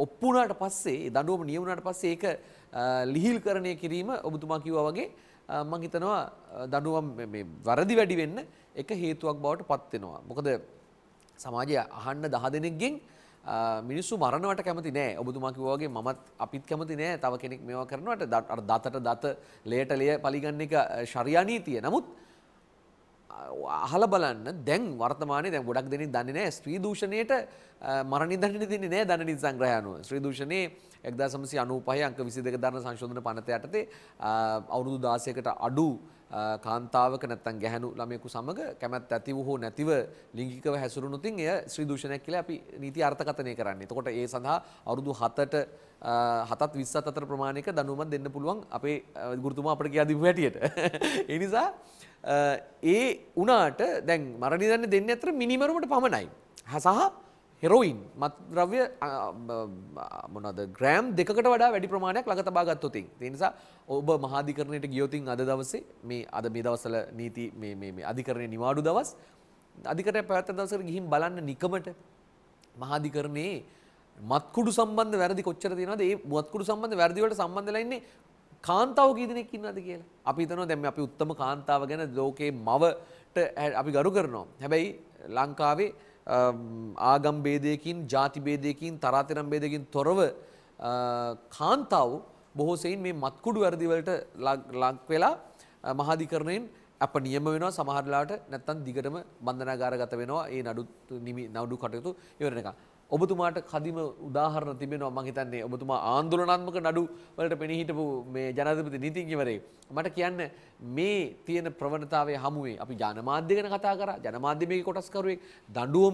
ඔප්පු වුණාට පස්සේ දඬුවම නියම වුණාට පස්සේ ඒක ලිහිල්කරණය කිරීම ඔබතුමා කිව්වා වගේ මම හිතනවා දඬුවම් මේ වරදි වැඩි වෙන්න එක හේතුවක් බවට පත් වෙනවා. මොකද සමාජය අහන්න 10 දෙනෙක්ගෙන් මිනිස්සු මරණවට කැමති නෑ. ඔබතුමා කිව්වා වගේ මමත් අපිත් කැමති නෑ තව කෙනෙක් මේවා කරනවට අර දතට දත ලේට ලේ පරිගන්න එක ශරියා නීතිය. නමුත් අහලා බලන්න දැන් වර්තමානයේ දැන් ගොඩක් දෙනෙක් දන්නේ නැහැ ස්ත්‍රී දූෂණයට මරණ දඬුවම දෙන්නේ නැහැ දඬු නීති සංග්‍රහය අනුව. ස්ත්‍රී දූෂණයේ 1995 අංක 22 දරන සංශෝධන පනත යටතේ අවුරුදු 16කට අඩු කාන්තාවක නැත්නම් ගැහැණු ළමයෙකු සමග කැමැත්ත ඇතිව හෝ නැතිව ලිංගිකව හැසිරුණොතින් එය ස්ත්‍රී දූෂණයක් කියලා අපි නීති අර්ථකථනය කරන්නේ. එතකොට ඒ සඳහා අවුරුදු 7ට 7ත් 20ත් අතර ප්‍රමාණයක දඬුවමක් දෙන්න පුළුවන් අපේ ගුරුතුමා අපිට කියා දීපු හැටියට. ඒ නිසා ඒ උනාට දැන් මරණ දඬුවම දෙන්නේ අතර මිනිමරුමට පමණයි. සහ හෙරොයින් මත්ද්‍රව්‍ය මොනවාද ග්‍රෑම් 2කට වඩා වැඩි ප්‍රමාණයක් ළඟ තබා ගත්තොත් ඒ නිසා ඔබ මහාධිකරණයට ගියොතින් අද දවසේ මේ දවස්වල නීති මේ අධිකරණයේ නිවාඩු දවස් අධිකරණය පැවැත්වෙන දවසකට ගිහින් බලන්න නිකමට මහාධිකරණයේ මත්කුඩු සම්බන්ධ වැරදි කොච්චර තියෙනවද ඒ මත්කුඩු සම්බන්ධ වැරදි වලට සම්බන්ධ වෙලා ඉන්නේ කාන්තාව කී දෙනෙක් ඉන්නවද කියලා. අපි හිතනවා දැන් අපි උත්තම කාන්තාව ගැන ලෝකේ මවට අපි ගරු කරනවා. හැබැයි ලංකාවේ ආගම් ભેදයකින් ಜಾති ભેදයකින් තරාතිරම් ભેදයකින් තොරව කාන්තාව බොහෝ සෙයින් මේ මත්කුඩු වැරදි වලට ලක් වෙලා මහාධිකරණයෙන් අප නියම වෙනවා සමහර වෙලාවට නැත්තම් දිගටම බන්ධනාගාරගත වෙනවා ඒ නඩු කටයුතු ඉවරනකම්. ඔබතුමාට කදිම උදාහරණ තිබෙනවා මම හිතන්නේ ඔබතුමා ආందోලනාත්මක නඩු වලට පෙනී හිටපු මේ ජනාධිපති නීතිඥවරයෙක්. මට කියන්න මේ තියෙන ප්‍රවණතාවය හමුවේ අපි ජනමාධ්‍ය ගැන කතා කරා. ජනමාධ්‍ය මේකේ කොටස්කරුවෙක් දඬුවම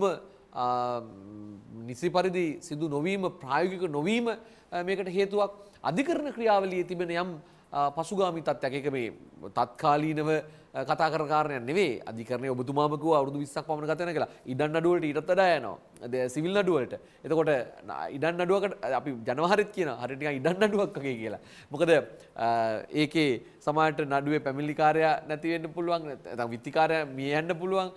නිසි පරිදි සිදු නොවීම ප්‍රායෝගික නොවීම මේකට හේතුවක්. අධිකරණ ක්‍රියාවලියේ තිබෙන යම් පසුගාමී තත්ත්වයක්. ඒක මේ තත්කාලීනව කතා කරන කාරණයක් නෙවෙයි. අධිකරණයේ ඔබතුමාම කිව්වා අවුරුදු 20ක් පමණ ගත වෙන කියලා. ඉඩම් නඩුව වලට ඊටත් වඩා යනවා. සිවිල් නඩුව වලට. එතකොට ඉඩම් නඩුවකට අපි ජනවාරිත් කියනවා හරියට නිකන් ඉඩම් නඩුවක් වගේ කියලා. මොකද ඒකේ සමාජයට නඩුවේ පැමිණිලිකාරයා නැති වෙන්න පුළුවන්. නැත්නම් විත්තිකාරයා මිය යන්න පුළුවන්.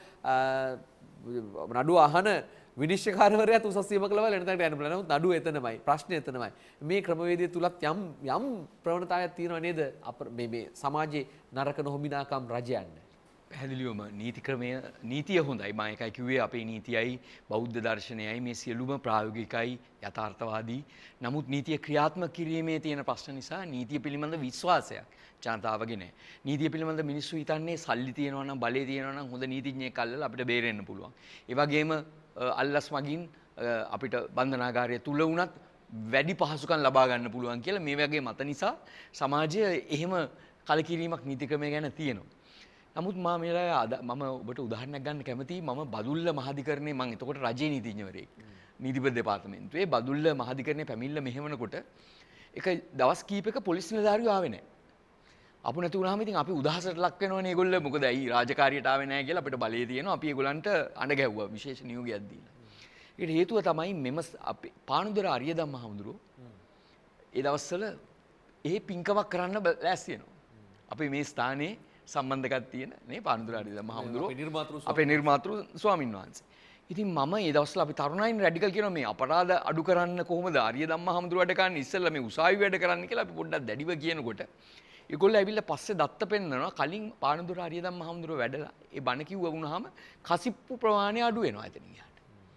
නඩුව අහන විනිශ්චයකාරවරයාත් උසස් සීමක ලවල් එන තැනට යන්න පුළුවන්. නමුත් නඩුව එතනමයි. ප්‍රශ්නේ එතනමයි. මේ ක්‍රමවේදය තුලත් යම් ප්‍රවණතාවයක් තියෙනව නේද? මේ සමාජයේ නරක නොහොබිනාකම් රජයන්න. පැහැදිලිවම නීති ක්‍රමය නීතිය හොඳයි. මම එකයි කිව්වේ අපේ නීතියයි බෞද්ධ දර්ශනයයි මේ සියලුම ප්‍රායෝගිකයි යථාර්ථවාදී. නමුත් නීතිය ක්‍රියාත්මක කිරීමේ තියෙන ප්‍රශ්න නිසා නීතිය පිළිබඳ විශ්වාසයක් ජනතාවගේ නැහැ. නීතිය පිළිබඳ මිනිස්සු හිතන්නේ සල්ලි තියෙනවා නම් බලය තියෙනවා නම් හොඳ නීතිඥයෙක් අල්ලලා අපිට බේරෙන්න පුළුවන්. ඒ වගේම අල්ලස් මගින් අපිට බන්ධනාගාරය තුල වුණත් වැඩි පහසුකම් ලබා ගන්න පුළුවන් කියලා මේ වගේ මත නිසා සමාජයේ එහෙම කලකිරීමක් නීති ක්‍රමය ගැන තියෙනවා. නමුත් මම ඔබට උදාහරණයක් ගන්න කැමතියි. මම බදුල්ල මහාධිකරණයේ මම එතකොට රජයේ නීතිඥවරයෙක්. නීතිපති දෙපාර්තමේන්තුවේ බදුල්ල මහාධිකරණයේ පැමිණිල්ල මෙහෙවනකොට එක දවස් කීපයක පොලිස් නිලධාරියෝ ආවේ නැහැ. අපු නැති වුණාම ඉතින් අපි උදහසට ලක් වෙනවනේ ඒගොල්ලෝ. මොකද ඇයි රාජකාරියට ආවේ නැහැ කියලා අපිට බලය තියෙනවා. අපි ඒගොල්ලන්ට අඬ ගැහුවා විශේෂ නියෝගයක් දීලා. ඒකට හේතුව තමයි මෙම අපේ පානුදර අරියදම් මහමුදුරෝ ඒ දවස්වල ඒ පින්කමක් කරන්න ලෑස්ති වෙනවා. අපි මේ ස්ථානයේ සම්බන්ධකම් තියෙන නේ පානුදර අරියදම් මහමුදුරෝ අපේ නිර්මාතෘ ස්වාමින් වහන්සේ. ඉතින් මම ඒ දවස්වල අපි තරුණයින් රැඩිකල් කියනවා මේ අපරාධ අඩු කරන්න කොහොමද අරියදම් මහමුදුර වැඩ කරන්නේ ඉස්සෙල්ලා මේ උසාවි වැඩ කරන්න කියලා අපි පොඩ්ඩක් දැඩිව කියනකොට ඒගොල්ලෝ ඇවිල්ලා පස්සේ දත්ත පෙන්නනවා කලින් පානුදුර අරියදම් මහමුදුර වැඩලා ඒ බණ කිව්වා වුණාම කසිප්පු ප්‍රමාණය අඩු වෙනවා එතනින් එහාට.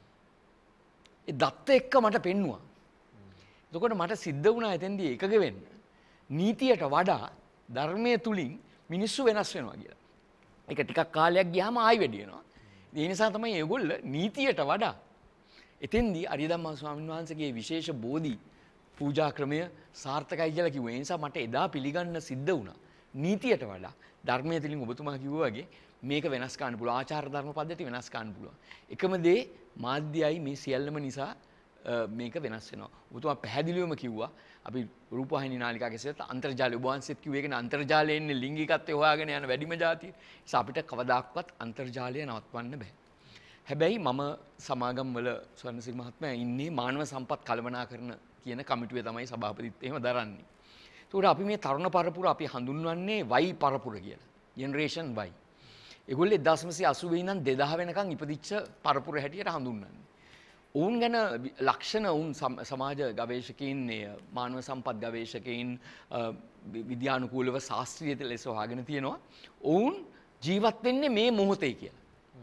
ඒ දත්ත එක්ක මට පෙන්නුවා. එතකොට මට සිද්ධ වුණා එතෙන්දී එකග වෙන්න. නීතියට වඩා ධර්මයේ තුලින් මිනිස්සු වෙනස් වෙනවා කියලා. ඒක ටිකක් කාලයක් ගියාම ආයි වැඩි වෙනවා. ඒ නිසා තමයි ඒගොල්ලෝ නීතියට වඩා එතෙන්දී අරියදම් ස්වාමීන් වහන්සේගේ විශේෂ බෝධි පූජා ක්‍රමය සාර්ථකයි කියලා කිව්වා. ඒ නිසා මට එදා පිළිගන්න සිද්ධ වුණා. නීතියට වඩා ධර්මයේ තුලින් ඔබතුමා කිව්වා වගේ මේක වෙනස් කරන්න පුළුවන්. ආචාර ධර්ම පද්ධති වෙනස් කරන්න පුළුවන්. එකම දේ මාධ්‍යයයි මේ සියල්ලම නිසා මේක වෙනස් වෙනවා. ඔබතුමා පැහැදිලිවම කිව්වා අපි රූපවාහිනී නාලිකා කෙසේත් අන්තර්ජාලය ඔබ වහන්සේත් කිව්වේ ඒකනේ අන්තර්ජාලයේ ඉන්නේ ලිංගිකත්වයේ හොයාගෙන යන වැඩිම જાතිය. ඒ නිසා අපිට කවදාක්වත් අන්තර්ජාලය නවත්වන්න බෑ. හැබැයි මම සමාගම් වල ස්වර්ණසිරි මහත්මයා ඉන්නේ මානව සම්පත් කළමනාකරන කියන කමිටුවේ තමයි සභාපතිත් එහෙම දරන්නේ. ඒකට අපි මේ තරුණ පරපුර අපි හඳුන්වන්නේ Y පරපුර කියලා. Generation Y. ඒගොල්ලෝ 1980 ඉඳන් 2000 වෙනකන් ඉපදිච්ච පරපුර හැටියට හඳුන්වන්නේ. ඔවුන් ගැන ලක්ෂණ ඔවුන් සමාජ ගවේෂකයින් මානව සම්පත් ගවේෂකයින් විද්‍යානුකූලව ශාස්ත්‍රීය ලෙස හොයාගෙන තියෙනවා. ඔවුන් ජීවත් වෙන්නේ මේ මොහොතේ කියලා.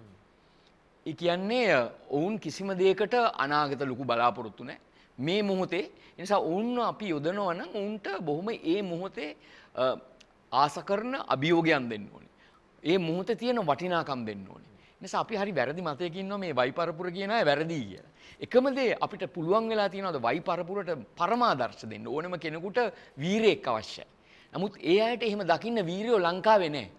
ඒ කියන්නේ ඔවුන් කිසිම දෙයකට අනාගත ලොකු බලාපොරොත්තු නැහැ. මේ මොහොතේ ඒ නිසා ඔවුන් අපි යොදනවා නම් ඔවුන්ට බොහොම ඒ මොහොතේ ආස කරන අභියෝගයන් දෙන්න ඕනේ. ඒ මොහොතේ තියෙන වටිනාකම් දෙන්න ඕනේ. ඒ නිසා අපි හරි වැරදි මතයක ඉන්නවා මේ වයි පරපුර කියන අය වැරදි කියලා. එකම දේ අපිට පුළුවන් වෙලා තියෙනවද වයි පරපුරට පරමාදර්ශ දෙන්න ඕනම කෙනෙකුට වීරයෙක් අවශ්‍යයි. නමුත් ඒ අයට එහෙම දකින්න වීරයෝ ලංකාවේ නැහැ.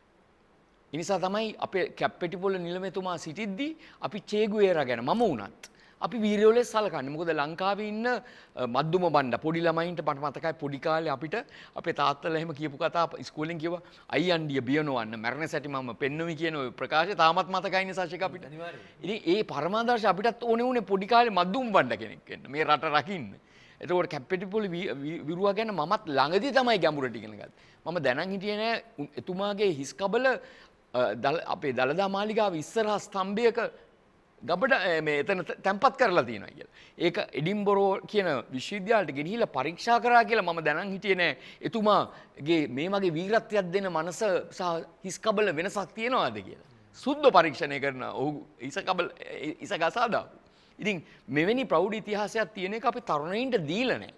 ඒ නිසා තමයි අපේ කැප්පෙටිපොළ නිලමේතුමා සිටිද්දී අපි චේගුවේරා ගැන මම වුණත් අපි වීරයෝ ලෙස සලකන්නේ. මොකද ලංකාවේ ඉන්න මද්දුම බණ්ඩ පොඩි ළමයින්ට මට මතකයි පොඩි කාලේ අපිට අපේ තාත්තලා එහෙම කියපු කතා ඉස්කෝලෙන් කිව්වා අයියන්ඩිය බියනවන්න මරණ සැටි මම පෙන්නුවි කියන ඔය ප්‍රකාශය තාමත් මතකයිනේ සාශික අපිට. ඉතින් ඒ පරමාදර්ශය අපිටත් ඕනේ උනේ පොඩි කාලේ මද්දුම බණ්ඩ කෙනෙක් වෙන්න. මේ රට රකින්න. එතකොට කැප්පෙටිපොළ විරුවා ගැන මමත් ළඟදී තමයි ගැඹුරට ඉගෙන ගත්තේ. මම දැනන් හිටියේ නෑ එතුමාගේ හිස් කබල අපේ දළදා මාලිගාව ඉස්සරහා ස්තම්භයක ගබඩ මේ එතන තැම්පත් කරලා තියෙනවා කියලා. ඒක එඩින්බරෝ කියන විශ්වවිද්‍යාලයට ගෙනහිලා පරීක්ෂා කරා කියලා මම දැනන් හිටියේ නෑ. එතුමාගේ මේ වගේ වීරත්වයක් දෙන මනස සහ හිස් කබල වෙනසක් තියනවාද කියලා. සුද්ධ පරීක්ෂණය කරන ඔහු ඉස ගසා දාපු. ඉතින් මෙවැනි ප්‍රෞಢ ඉතිහාසයක් තියෙන එක අපි තරුණයින්ට දීලා නෑ.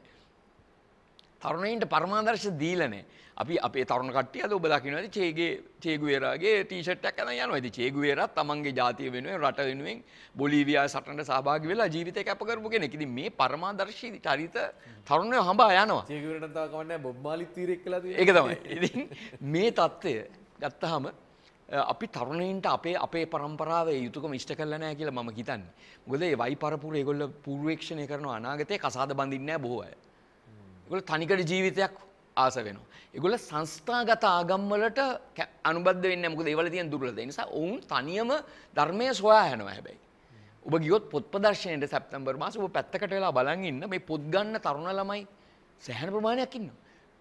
තරුණයින්ට පරමාදර්ශ දීලා නෑ. අපි අපේ තරුණ කට්ටිය අද ඔබ දකින්නවාද චේගුවේරාගේ ටී-ෂර්ට් එකක් අරන් යනවා. ඉතින් චේගුවේරා තමන්ගේ ජාතිය වෙනුවෙන් රට වෙනුවෙන් බොලීවියා සටනට සහභාගී වෙලා ජීවිතය කැප කරපු කෙනෙක්. ඉතින් මේ පරමාදර්ශී චරිත තරුණයෝ හඹා යනවා. චේගුවේරාට තව කවන්නේ බොබ් මාලිත් තීරෙක් කියලා තියෙනවා. ඒක තමයි. ඉතින් මේ தත්ත්වය ගත්තාම අපි තරුණයින්ට අපේ પરම්පරාවේ යුතුයකම ඉෂ්ට කරලා නැහැ කියලා මම හිතන්නේ. මොකද මේ වයි පරපුර ඒගොල්ලෝ පූර්වේක්ෂණය කරන අනාගතේ කසාද බඳින්නේ නැහැ බොහෝ අය. ඒගොල්ලෝ තනිකඩ ජීවිතයක් ආස වෙනවා. ඒගොල්ලෝ සංස්ථාගත ආගම් වලට අනුබද්ධ වෙන්නේ නැහැ. මොකද ඒවල තියෙන දුර්වලතා. ඒ නිසා ඔවුන් තනියම ධර්මයේ සොයා යනවා හැබැයි. ඔබ ගියොත් පොත් ප්‍රදර්ශනයේ සැප්තැම්බර් මාසේ ඔබ පැත්තකට වෙලා බලන් ඉන්න මේ පොත් ගන්න තරුණ ළමයි සෑහෙන ප්‍රමාණයක් ඉන්නවා.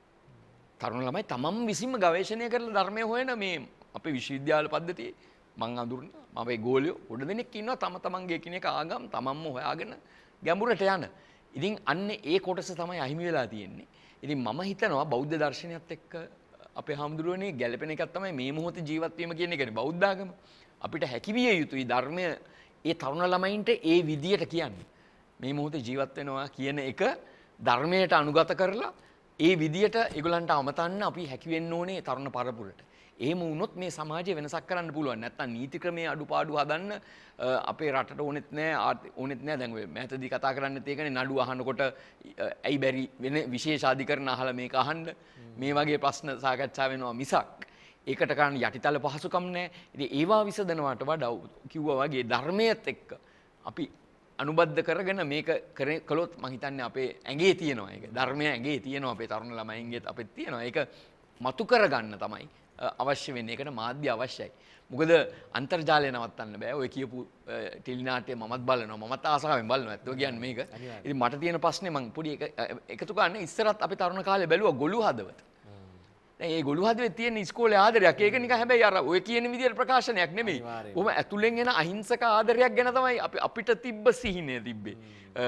තරුණ ළමයි තමන් විසින්ම ගවේෂණය කරලා ධර්මයේ හොයන මේ අපේ විශ්වවිද්‍යාල පද්ධතියේ මං අඳුරන මගේ ගෝලියෝ ගොඩ දෙනෙක් ඉන්නවා තම තමන්ගේ එකිනෙක ආගම් තමන්ම හොයාගෙන ගැඹුරට යන. ඉතින් අන්න ඒ කොටස තමයි අහිමි වෙලා තියෙන්නේ. ඉතින් මම හිතනවා බෞද්ධ දර්ශනයත් එක්ක අපේ හාමුදුරුවනේ ගැළපෙන එකක් තමයි මේ මොහොතේ ජීවත් වීම කියන එකනේ බෞද්ධ ආගම. අපිට හැකිවිය යුතුයි ධර්මය ඒ තරුණ ළමයින්ට ඒ විදියට කියන්නේ. මේ මොහොතේ ජීවත් වෙනවා කියන එක ධර්මයට අනුගත කරලා ඒ විදියට ඒගොල්ලන්ට අමතන්න අපි හැකි වෙන්න ඕනේ තරුණ පරපුරට. එහෙම වුණොත් මේ සමාජය වෙනසක් කරන්න පුළුවන්. නැත්තම් නීති ක්‍රමයේ අඩුපාඩු හදන්න අපේ රටට ඕනෙත් නෑ. දැන් ඔය මෑතදී කතා කරන්නත් ඒකනේ නඩු අහනකොට ඇයි බැරි වෙන විශේෂ අධිකරණ අහලා මේක අහන්න මේ වගේ ප්‍රශ්න සාකච්ඡා වෙනවා මිසක් ඒකට කරන්න යටිතල පහසුකම් නෑ. ඉතින් ඒවා විසඳනවට වඩා කිව්වා වගේ ධර්මයේත් එක්ක අපි අනුබද්ධ කරගෙන මේක කළොත් මම හිතන්නේ අපේ ඇඟේ තියෙනවා ඒක. ධර්මයේ ඇඟේ තියෙනවා අපේ තරුණ ළමයින්ගේත් අපිට තියෙනවා. ඒක මතු කරගන්න තමයි අවශ්‍ය වෙන්නේ. ඒකට මාධ්‍ය අවශ්‍යයි. මොකද අන්තර්ජාලය නවත්තන්න බෑ. ඔය කියපු ටෙලි නාට්‍ය මමත් බලනවා. මමත් ආසාවෙන් බලනවා. ඇත්තෝ කියන්නේ මේක. ඉතින් මට තියෙන ප්‍රශ්නේ මම පොඩි එකතු කරන්නේ ඉස්සරත් අපි තරුණ කාලේ බැලුවා ගොළු හදවත. දැන් මේ ගොළු හදවතේ තියෙන ඉස්කෝලේ ආදරයක් ඒක නිකන් හැබැයි අර ඔය කියන විදියට ප්‍රකාශනයක් නෙමෙයි. කොහොම ඇතුලෙන් එන අහිංසක ආදරයක් ගැන තමයි අපිට තිබ්බ සිහිනය තිබ්බේ.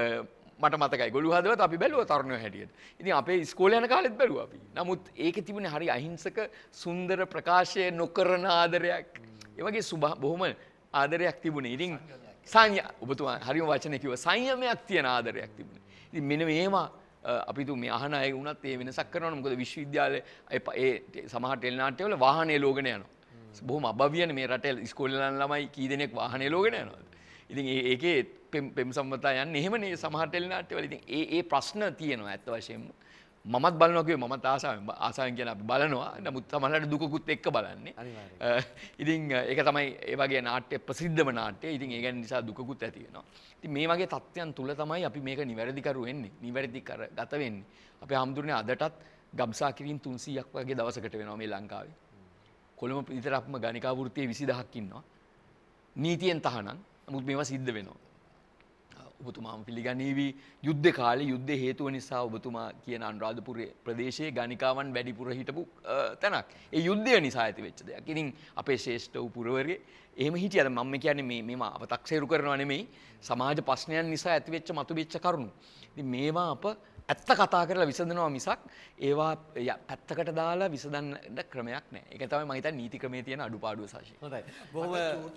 මට මතකයි ගොළු හදවත අපි බැලුවා තරුණයෝ හැටියට. ඉතින් අපේ ඉස්කෝලේ යන කාලෙත් බැලුවා අපි. නමුත් ඒකේ තිබුණේ හරි අහිංසක සුන්දර ප්‍රකාශය නොකරන ආදරයක්. ඒ වගේ බොහොම ආදරයක් තිබුණේ. ඉතින් ඔබතුමා හරිම වචනේ කිව්වා සංයමයක් තියෙන ආදරයක් තිබුණේ. ඉතින් මෙන්න මේවා අපි තු මේ අහන අය වුණත් ඒ වෙනසක් කරනවා. මොකද විශ්වවිද්‍යාලයේ ඒ සමහර ටෙලි නාට්‍යවල වාහනේ ලෝගන යනවා. බොහොම අභව්‍යනේ මේ රටේ ඉස්කෝලේ යන ළමයි කී දෙනෙක් වාහනේ ලෝගන යනවද? ඉතින් ඒකේ පෙම් සම්මතා යන්නේ එහෙමනේ සමහර ටෙලි නාට්‍යවල. ඉතින් ඒ ප්‍රශ්න තියෙනවා ඇත්ත වශයෙන්ම. මමත් බලනවා කිව්වේ මමත් ආසාවෙන් කියන අපි බලනවා. නමුත් සමහරවිට දුකකුත් එක්ක බලන්නේ. ඉතින් ඒක තමයි ඒ වගේ නාට්‍ය ප්‍රසිද්ධම නාට්‍ය. ඉතින් ඒ ගැන නිසා දුකකුත් ඇති වෙනවා. ඉතින් මේ වගේ තත්ත්වයන් තුල තමයි අපි මේක නිවැරදි කරු වෙන්නේ. නිවැරදි ගත වෙන්නේ. අපේ හැමදෙරේ අදටත් ගබ්සා කිරීම 300ක් වගේ දවසකට වෙනවා මේ ලංකාවේ. කොළඹ විතරක්ම ගණිකා වෘත්තියේ 20000ක් ඉන්නවා. නීතියෙන් තහනම්. නමුත් මේවා සිද්ධ වෙනවා. ඔබතුමාම පිළිගනීවි යුද්ධ කාලේ යුද්ධ හේතුව නිසා ඔබතුමා කියන අනුරාධපුර ප්‍රදේශයේ ගණිකාවන් වැඩිපුර හිටපු තැනක්. ඒ යුද්ධය නිසා ඇති වෙච්ච දෙයක්. ඉතින් අපේ ශ්‍රේෂ්ඨ වූ පුරවරේ එහෙම හිටියද මම කියන්නේ මේව අව탁සේරු කරනවා නෙමෙයි සමාජ ප්‍රශ්නයන් නිසා ඇති වෙච්ච මතුවෙච්ච කරුණු. ඉතින් මේවා අප ඇත්ත කතා කරලා විසඳනවා මිසක් ඒවා පැත්තකට දාලා විසඳන්න ක්‍රමයක් නැහැ. ඒක තමයි මම හිතන්නේ නීති ක්‍රමයේ තියෙන අඩුපාඩුව සාශි. හොඳයි. බොහොම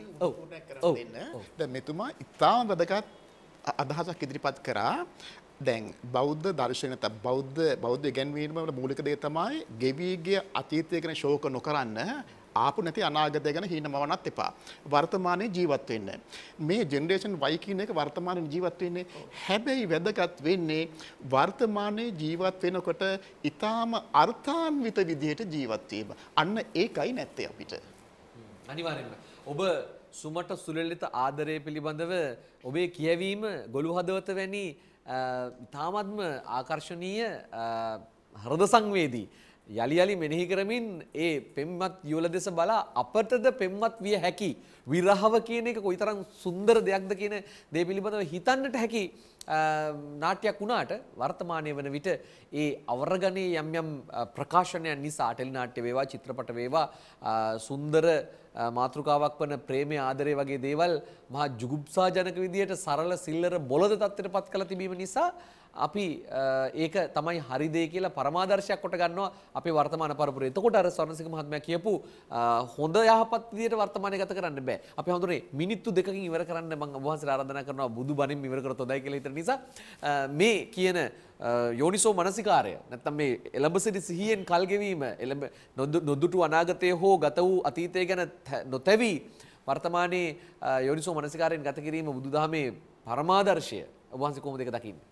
දැන් මෙතුමා ඉතාම වැදගත් අදහසක් ඉදිරිපත් කරා. දැන් බෞද්ධ දර්ශනය බෞද්ධ ඉගැන්වීම වල මූලික දේ තමයි ගෙවී ගිය අතීතය ගැන ශෝක නොකරන්න ආපු නැති අනාගතය ගැන හීනමවන්නත් එපා. වර්තමානයේ ජීවත් වෙන්න. මේ ජෙනරේෂන් Y කියන එක වර්තමානයේ ජීවත් වෙන්නේ. හැබැයි වැදගත් වෙන්නේ වර්තමානයේ ජීවත් වෙනකොට ඊටාම අර්ථාන්විත විදිහට ජීවත් වීම. අන්න ඒකයි නැත්තේ අපිට. අනිවාර්යෙන්ම. ඔබ සුමට සුලලිත ආදරය පිළිබඳව ඔබේ කියවීම ගොළු හදවත වැනි තාමත්ම ආකර්ශනීය හෘද සංවේදී යලි යලි මෙනෙහි කරමින් ඒ පෙම්වත් යුවල දෙස බලා අපටද පෙම්වත් විය හැකි විරහව කියන එක කොයිතරම් සුන්දර දෙයක්ද කියන දේ පිළිබඳව හිතන්නට හැකි නාට්‍යයක් වුණාට වර්තමානයේ වන විට ඒ අවරගණේ යම් යම් ප්‍රකාශනයන් නිසා ටෙලි නාට්‍ය වේවා චිත්‍රපට වේවා සුන්දර මාතෘකාවක් වන ප්‍රේමය ආදරය වගේ දේවල් මහා ජුගුප්සාජනක විදියට සරල සිල්ලර බොළඳ තත්ත්වයට පත් කළ තිබීම නිසා අපි ඒක තමයි හරි දේ කියලා පරමාදර්ශයක් කොට ගන්නවා අපේ වර්තමාන පරපුරේ. එතකොට අර ස්වර්ණසිංහ මහත්මයා කියපු හොඳ යහපත් විදියට වර්තමානය ගත කරන්න බෑ. අපි හඳුනේ මිනිත්තු දෙකකින් ඉවර කරන්න මම ඔබ වහන්සේට ආරාධනා කරනවා බුදු බණින් ඉවර කරතොත් හොඳයි කියලා හිතන නිසා මේ කියන යෝනිසෝ මනසිකාරය නැත්නම් මේ එළඹ සිටි සිහියෙන් කල් ගෙවීම එළඹ නොදුටු අනාගතයේ හෝ ගත වූ අතීතය ගැන නොතැවි වර්තමානයේ යෝනිසෝ මනසිකාරයෙන් ගත කිරීම බුදුදහමේ පරමාදර්ශය. ඔබ වහන්සේ කොහොමද ඒක දකින්නේ?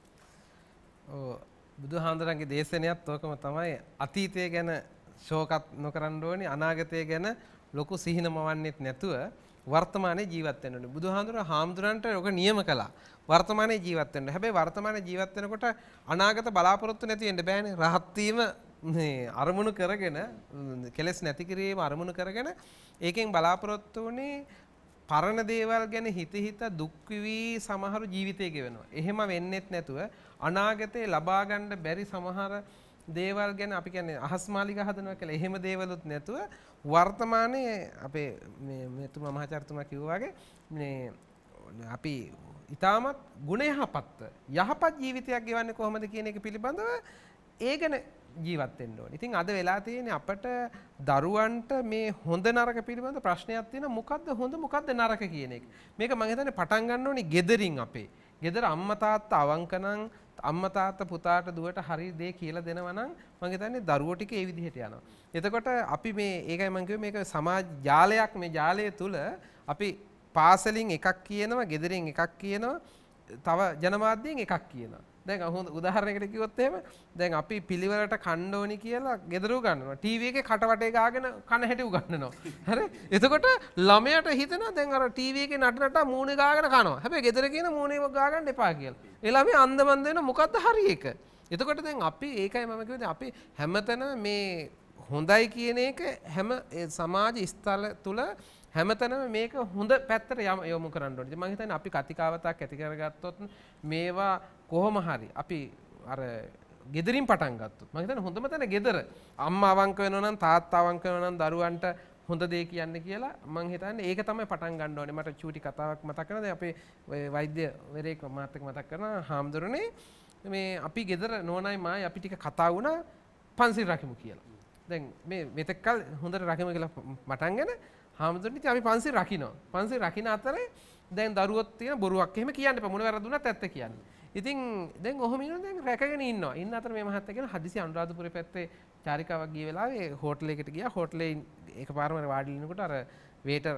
බුදුහාමුදුරන්ගේ දේශනයත් ඕකම තමයි අතීතය ගැන ශෝකත් නොකරන්න ඕනේ අනාගතය ගැන ලොකු සිහිනමවන්නෙත් නැතුව වර්තමානයේ ජීවත් වෙන්න ඕනේ. බුදුහාමුදුරන්ට ඔක නියම කළා. වර්තමානයේ ජීවත් වෙන්න. හැබැයි වර්තමානයේ ජීවත් වෙනකොට අනාගත බලාපොරොත්තු නැති වෙන්න බෑනේ. රහත් වීම මේ අරමුණු කරගෙන කෙලස් නැති කිරීම අරමුණු කරගෙන ඒකෙන් බලාපොරොත්තු වුණේ පරණ දේවල් ගැන හිත දුක් විවි සමහරු ජීවිතය ගෙවනවා. එහෙම වෙන්නෙත් නැතුව අනාගතේ ලබා ගන්න බැරි සමහර දේවල් ගැන අපි කියන්නේ අහස්මාලික හදනවා කියලා. එහෙම දේවලුත් නැතුව වර්තමානයේ අපේ මේ මෙතුමා මහාචාර්යතුමා කිව්වා වගේ මේ අපි ඊටමත් ගුණ යහපත් ජීවිතයක් ගෙවන්නේ කොහොමද කියන එක පිළිබඳව ඒ ගැන ජීවත් වෙන්න ඕනේ. ඉතින් අද වෙලා තියෙන්නේ අපට දරුවන්ට මේ හොඳ නරක පිළිබඳ ප්‍රශ්නයක් තියෙනවා. මොකද්ද හොඳ මොකද්ද නරක කියන එක. මේක මම හිතන්නේ පටන් ගන්න ඕනේ ගෙදරින් අපේ. ගෙදර අම්මා තාත්තා අවංක නම් අම්මා තාත්තා පුතාට දුවට හරි දේ කියලා දෙනවා නම් මම හිතන්නේ දරුවෝ ටික ඒ විදිහට යනවා. එතකොට අපි මේ ඒකයි මම කිව්වේ මේක සමාජ ජාලයක්. මේ ජාලය තුල අපි පාසලින් එකක් කියනවා, ගෙදරින් එකක් කියනවා, තව ජනමාධ්‍යයෙන් එකක් කියනවා. දැන් හොඳ උදාහරණයකට කිව්වොත් එහෙම දැන් අපි පිළිවෙලට කන්න ඕනි කියලා ගෙදර උගන්වනවා. ටීවී එකේ කටවටේ ගාගෙන කන හැටි උගන්වනවා. හරි? එතකොට ළමයාට හිතෙනවා දැන් අර ටීවී එකේ නට මූණේ ගාගෙන කනවා. හැබැයි ගෙදර කියන මූණේ ගාගන්න එපා කියලා. ඒ ළමයා අන්දමන්ද වෙන මොකද්ද හරි එක. එතකොට දැන් අපි ඒකයි මම කිව්වේ අපි හැමතැනම මේ හොඳයි කියන එක හැම සමාජ ස්ථල තුල හැමතැනම මේක හොඳ පැත්තට යොමු කරන්න ඕනේ. මම හිතන්නේ අපි කතිකාවතක් ඇති කරගත්තොත් මේවා කොහොම හරි අපි අර ගෙදරින් පටන් ගත්තොත් මම හිතන්නේ හොඳම තැන ගෙදර. අම්මා අවංක වෙනවා නම් තාත්තා අවංක වෙනවා නම් දරුවන්ට හොඳ දේ කියන්න කියලා මම හිතන්නේ ඒක තමයි පටන් ගන්න ඕනේ. මට චූටි කතාවක් මතක් කරනවා. දැන් අපේ වෛද්‍යවරයෙක් මාත් එක්ක මතක් කරනවා හාමුදුරනේ මේ අපි ගෙදර නෝනයි මායි අපි ටික කතා වුණා පන්සිල් රකිමු කියලා. දැන් මේ මෙතෙක්කල් හොඳට රකිමු කියලා මටන්ගෙන හාමුදුරනේ ඉතින් අපි පන්සිල් රකින්නවා. පන්සිල් රකින්න අතරේ දැන් දරුවොත් තියෙන බොරුවක් එහෙම කියන්න එපා. මොන වැරදුනත් ඇත්ත කියන්නේ. ඉතින් දැන් ඔහොම ඉන්නවා දැන් රැකගෙන ඉන්නවා. ඉන්න අතර මේ මහත්තයා කියන හදිසි අනුරාධපුරේ පැත්තේ චාරිකාවක් ගිය වෙලාවේ හෝටලයකට ගියා. හෝටලේ එකපාරම වාඩි වෙනකොට අර වේටර්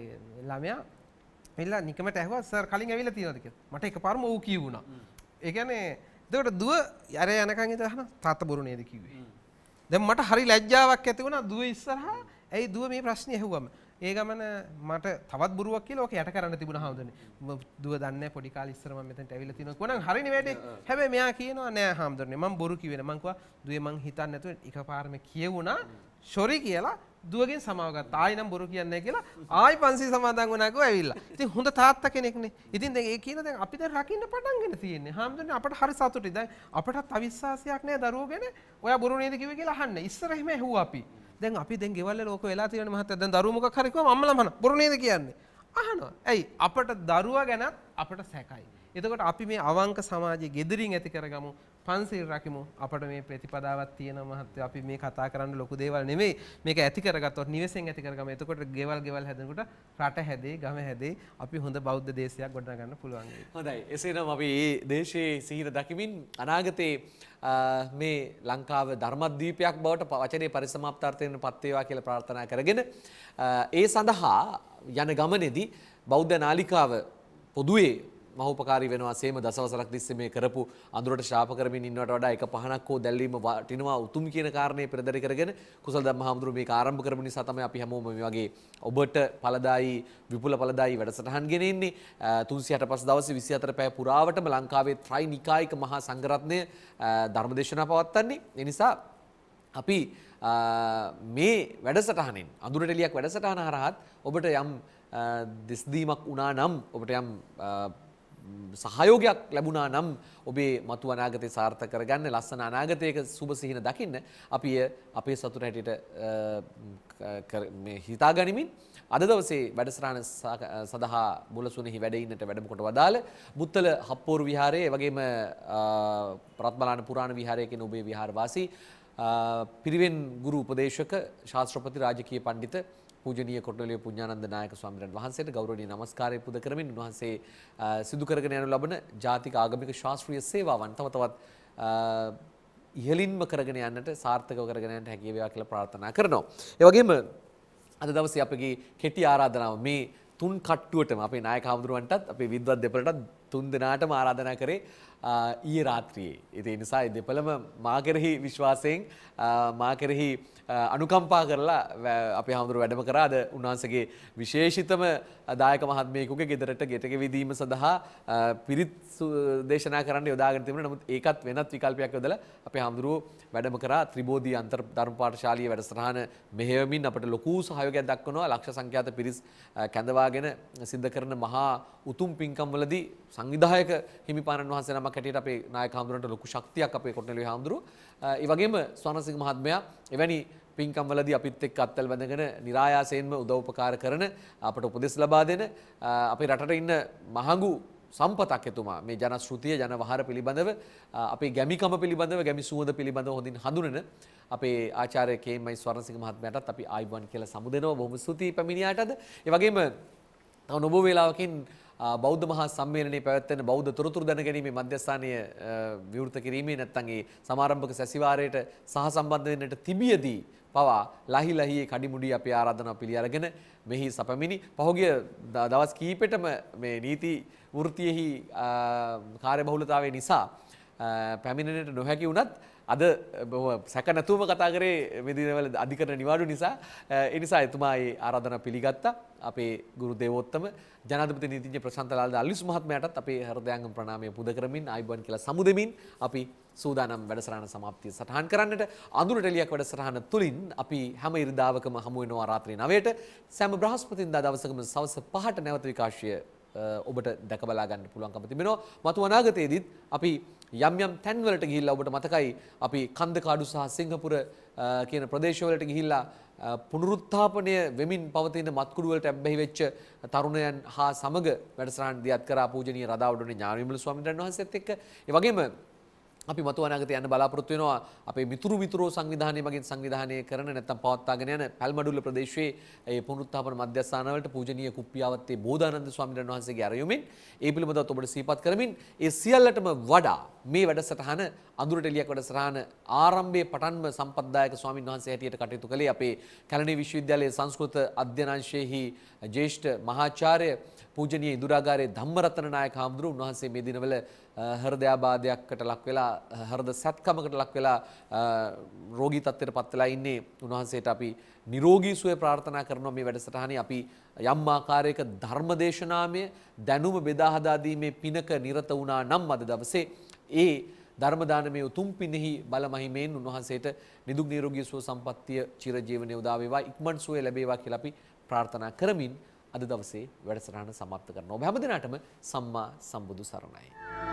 ළමයා එල්ලා නිකමට ඇහුවා සර් කලින් ඇවිල්ලා තියෙනවද කියලා. මට එකපාරම ඔව් කියුණා. ඒ කියන්නේ එතකොට දුව අර යනකන් ඉඳලා අහනවා තාත්තා බොරු නේද කිව්වේ. දැන් මට හරි ලැජ්ජාවක් ඇති වුණා දුව ඉස්සරහා. ඇයි දුව මේ ප්‍රශ්නේ ඇහුවම. ඒ ගමන මට තවත් බොරුවක් කියලා ඔක යට කරන්න තිබුණා හාමුදුරනේ. දුව දන්නේ පොඩි කාලේ ඉස්සර මම මෙතනට ඇවිල්ලා තිනවා. කොහොනම් හරිනේ වැඩේ. හැබැයි මෙයා කියනවා නෑ හාමුදුරනේ මම බොරු කිව්වේ නෑ. මං කිව්වා දුවේ මං හිතන්නේ නැතුව එකපාරම කියවුණා. සෝරි කියලා දුවගෙන් සමාව ගත්තා. ආයි නම් බොරු කියන්නේ නැහැ කියලා ආයි පන්සිල් සමාදන් වුණා කිව්වා ඇවිල්ලා. ඉතින් හොඳ තාත්තා කෙනෙක්නේ. ඉතින් දැන් ඒ කියන දැන් අපි දැන් රකින්න පටන්ගෙන තියෙන්නේ. හාමුදුරනේ අපට හරි සතුටුයි. දැන් අපටත් අවිශ්වාසයක් නැහැ දරුවෝ ගැන. ඔයා බොරු නේද කිව්වේ කියලා අහන්න. ඉස්සර එහෙම ඇහුවා අපි. දැන් අපි දැන් ගෙවල් වල ඕක වෙලා තියෙන මහත්තයා දැන් දරුවෝ මොකක් හරි කිව්වම අම්මලා මන බොරු නේද කියන්නේ. අහනවා. ඇයි අපට දරුවා ගැනත් අපට සැකයි. එතකොට අපි මේ අවංක සමාජයේ gedirin ඇති කරගමු. පන්සිල් රකිමු. අපට මේ ප්‍රතිපදාවක් තියෙනවා මහත්තයෝ. අපි මේ කතා කරන්න ලොකු දේවල් නෙමෙයි. මේක ඇති කරගත්තොත් නිවෙසෙන් ඇති කරගමු. එතකොට ගෙවල් හැදෙනකොට රට හැදේ, ගම හැදේ. අපි හොඳ බෞද්ධ දේශයක් ගොඩනගන්න පුළුවන් වෙයි. හොඳයි. එසේනම් අපි මේ දේශයේ සිහින දකිමින් අනාගතේ මේ ලංකාව ධර්මද්වීපයක් බවට වචනේ පරිසමාප්තාර්ථයෙන් පත් වේවා කියලා ප්‍රාර්ථනා කරගෙන ඒ සඳහා යන ගමනේදී බෞද්ධ නාලිකාව පොදුවේ මහෝපකාරී වෙනවා සේම දසවසරක් තිස්සේ මේ කරපු අඳුරට ශාප කරමින් ඉන්නවට වඩා එක පහනක් හෝ දැල්වීම වටිනවා උතුම් කියන කාරණේ පෙරදරි කරගෙන කුසල ධම්මහාමුදුරුවෝ මේක ආරම්භ කරපු නිසා තමයි අපි හැමෝම මේ වගේ ඔබට ඵලදායි විපුල ඵලදායි වැඩසටහන් ගෙන ඉන්නේ 365 දවසේ 24 පැය පුරාවටම ලංකාවේ ත්‍රිනිකායික මහා සංඝරත්නය ධර්මදේශනා පවත්වන්නේ. ඒ නිසා අපි මේ වැඩසටහනින් අඳුරට එලියක් වැඩසටහන හරහත් ඔබට යම් දිස්දීමක් වුණා නම් ඔබට යම් සහයෝගයක් ලැබුණා නම් ඔබේ මතු අනාගතේ සාර්ථක කරගන්න ලස්සන අනාගතයක සුබ සිහින දකින්න අපි අපේ සතුට හැටියට මේ හිතා ගනිමින් අද දවසේ වැඩසටහන සඳහා මුලසුනේහි වැඩ ඉන්නට වැඩම කොට වදාළ බුත්තල හප්පෝරු විහාරයේ වගේම රත්මලාන පුරාණ විහාරයේ කියන ඔබේ විහාරවාසී පිරිවෙන් ගුරු උපදේශක ශාස්ත්‍රපති රාජකීය පඬිත පූජනීය කොට්ටොලිය පුඤ්ඤානන්ද නායක ස්වාමීන් වහන්සේට ගෞරවනීය නමස්කාරය පුද කරමින් උන්වහන්සේ සිදු කරගෙන යනු ලබන ජාතික ආගමික ශාස්ත්‍රීය සේවාවන් තව තවත් ඉහළින්ම කරගෙන යන්නට සාර්ථකව කරගෙන යන්නට හැකිය වේවා කියලා ප්‍රාර්ථනා කරනවා. ඒ වගේම අද දවසේ අපගේ කෙටි ආරාධනාව මේ තුන් කට්ටුවටම අපේ නායක හඳුරුවන්ටත් අපේ විද්වත් දෙපළටත් තුන් දෙනාටම ආරාධනා කරේ ඊයේ රාත්‍රියේ. ඒ නිසා මේ දෙපළම මා කෙරෙහි විශ්වාසයෙන් මා කෙරෙහි අනුකම්පා කරලා අපේ හඳුරු වැඩම කරා. අද උන්වහන්සේගේ විශේෂිතම දායක මහත්මයෙකුගේ ගෙදරට ගෙට ගෙවිදීම සඳහා පිරිත් දේශනා කරන්න යොදාගෙන තිබුණා. නමුත් ඒකත් වෙනත් විකල්පයක් යොදලා අපේ හඳුරු වැඩම කරා ත්‍රිබෝධි අන්තර් ධර්ම පාඨශාලාවේ වැඩසටහන මෙහෙයවමින් අපට ලොකු සහයෝගයක් දක්වනවා. ලක්ෂ සංඛ්‍යාත පිරිස් කැඳවාගෙන සිද්ධ කරන මහා උතුම් පින්කම්වලදී සංවිධායක හිමිපාණන් වහන්සේ නමක් හැටියට අපේ නායක හඳුරන්ට ලොකු ශක්තියක් අපේ කොට්ටලේ හඳුරු. ඒ වගේම ස්වර්ණසිංහ මහත්මයා එවැනි පින්කම්වලදී අපිත් එක්ක අත්වල බැඳගෙන નિરાයාසයෙන්ම උදව් උපකාර කරන අපට උපදෙස් ලබා දෙන අපේ රටට ඉන්න මහඟු සම්පතක් එතුමා මේ ජන ශ්‍රුතිය ජන වහර පිළිබඳව අපේ ගැමිකම පිළිබඳව ගැමි සුවඳ පිළිබඳව හොඳින් හඳුනන අපේ ආචාර්ය කේ.එම්.අයි ස්වර්ණසිංහ මහත්මයාටත් අපි ආයිබන් කියලා සමුදෙනවා. බොහොම ස්තුතියි පැමිණියාටද. ඒ වගේම තව නොබෝ වේලාවකින් බෞද්ධ මහා සම්මේලනයේ පැවැත්වෙන බෞද්ධ තොරතුරු දැනගැනීමේ මධ්‍යස්ථානය විවෘත කිරීමේ නැත්නම් ඒ සමාරම්භක සැසිවාරයට සහසම්බන්ධ වෙන්නට තිබියදී පවා ලහි ලහියේ කඩිමුඩි අපේ ආරාධනාව පිළි අරගෙන මෙහි සපමිනි පහුගිය දවස් කීපෙටම මේ නීති වෘත්තියෙහි කාර්යබහුලතාවය නිසා පැමිණෙන්නට නොහැකි වුණත් අද සැක නැතුවම කතා කරේ මේ දිනවල අධිකරණ නිවාඩු නිසා ඒ නිසා එතුමා ඒ ආරාධනාව පිළිගත්තා. අපේ ගුරු දේවෝත්තම ජනාධිපති නීතිඥ ප්‍රශාන්ත ලාල්ද අල්විස් මහත්මයාටත් අපේ හෘදයාංගම ප්‍රණාමය පුද කරමින් ආයිබන් කියලා සමුදෙමින් අපි සූදානම් වැඩසටහන සමාප්තිය සටහන් කරන්නට අඳුරට එළියක් වැඩසටහන තුලින් අපි හැම ඉරිදාවකම හමු වෙනවා රාත්‍රී 9ට සෑම බ්‍රහස්පතින්දා දවසකම සවස් 5ට නැවත විකාශය ඔබට දැක බලා ගන්න පුළුවන්කම තිබෙනවා. මතු අනාගතයේදීත් අපි යම් යම් තැන්වලට ගිහිල්ලා ඔබට මතකයි අපි කන්දකාඩු සහ සිංහපුර කියන ප්‍රදේශවලට ගිහිල්ලා පුනරුත්ථාපනය වෙමින් පවතින මත්කුඩු වලට ඇබ්බැහි වෙච්ච තරුණයන් හා සමග වැඩසටහන් දියත් කරා පූජනීය රදාවඩුනේ ඥානවිමල ස්වාමීන් වහන්සේත් එක්ක. ඒ වගේම අපි මතු අනාගතේ යන්න බලාපොරොත්තු වෙනවා අපේ මිතුරෝ සංවිධානයේ මගින් සංවිධානය කරන නැත්නම් පවත්වාගෙන යන පැල්මඩුල්ල ප්‍රදේශයේ ඒ පුනරුත්ථාපන මධ්‍යස්ථාන වලට පූජනීය කුප්පියාවත්තේ බෝධානන්ද ස්වාමීන් වහන්සේගේ අරයුමින් ඒ පිළිබඳව ඔබට සිහිපත් කරමින් ඒ සියල්ලටම වඩා මේ වැඩසටහන අඳුරට එළියක් වැඩසටහන ආරම්භයේ පටන්ම සම්පත්දායක ස්වාමීන් වහන්සේ හැටියට කටයුතු කළේ අපේ කැලණි විශ්වවිද්‍යාලයේ සංස්කෘත අධ්‍යනාංශයේහි ජ්‍යෙෂ්ඨ මහාචාර්ය පූජනීය ඉඳුරාගාරයේ ධම්මරත්න නායක හාමුදුරුවෝ උන්වහන්සේ මේ දිනවල හෘදයාබාධයකට ලක් වෙලා හෘද සැත්කමකට ලක් වෙලා රෝගී තත්ත්වයට පත් වෙලා ඉන්නේ. උන්වහන්සේට අපි නිරෝගී සුවය ප්‍රාර්ථනා කරනවා. මේ වැඩසටහනේ අපි යම් ආකාරයක ධර්මදේශනාමය දැනුම බෙදා හදා දීමේ පිනක නිරත වුණා නම් අද දවසේ ඒ ධර්ම දානමය උතුම් පිනෙහි බල මහිමෙන් උන්වහන්සේට නිදුක් නිරෝගී සුව සම්පන්නිය චිරජීවනයේ උදා වේවා ඉක්මන් සුවය ලැබේවා කියලා අපි ප්‍රාර්ථනා කරමින් අද දවසේ වැඩසටහන සමාප්ත කරනවා. ඔබ හැම දිනටම සම්මා සම්බුදු සරණයි.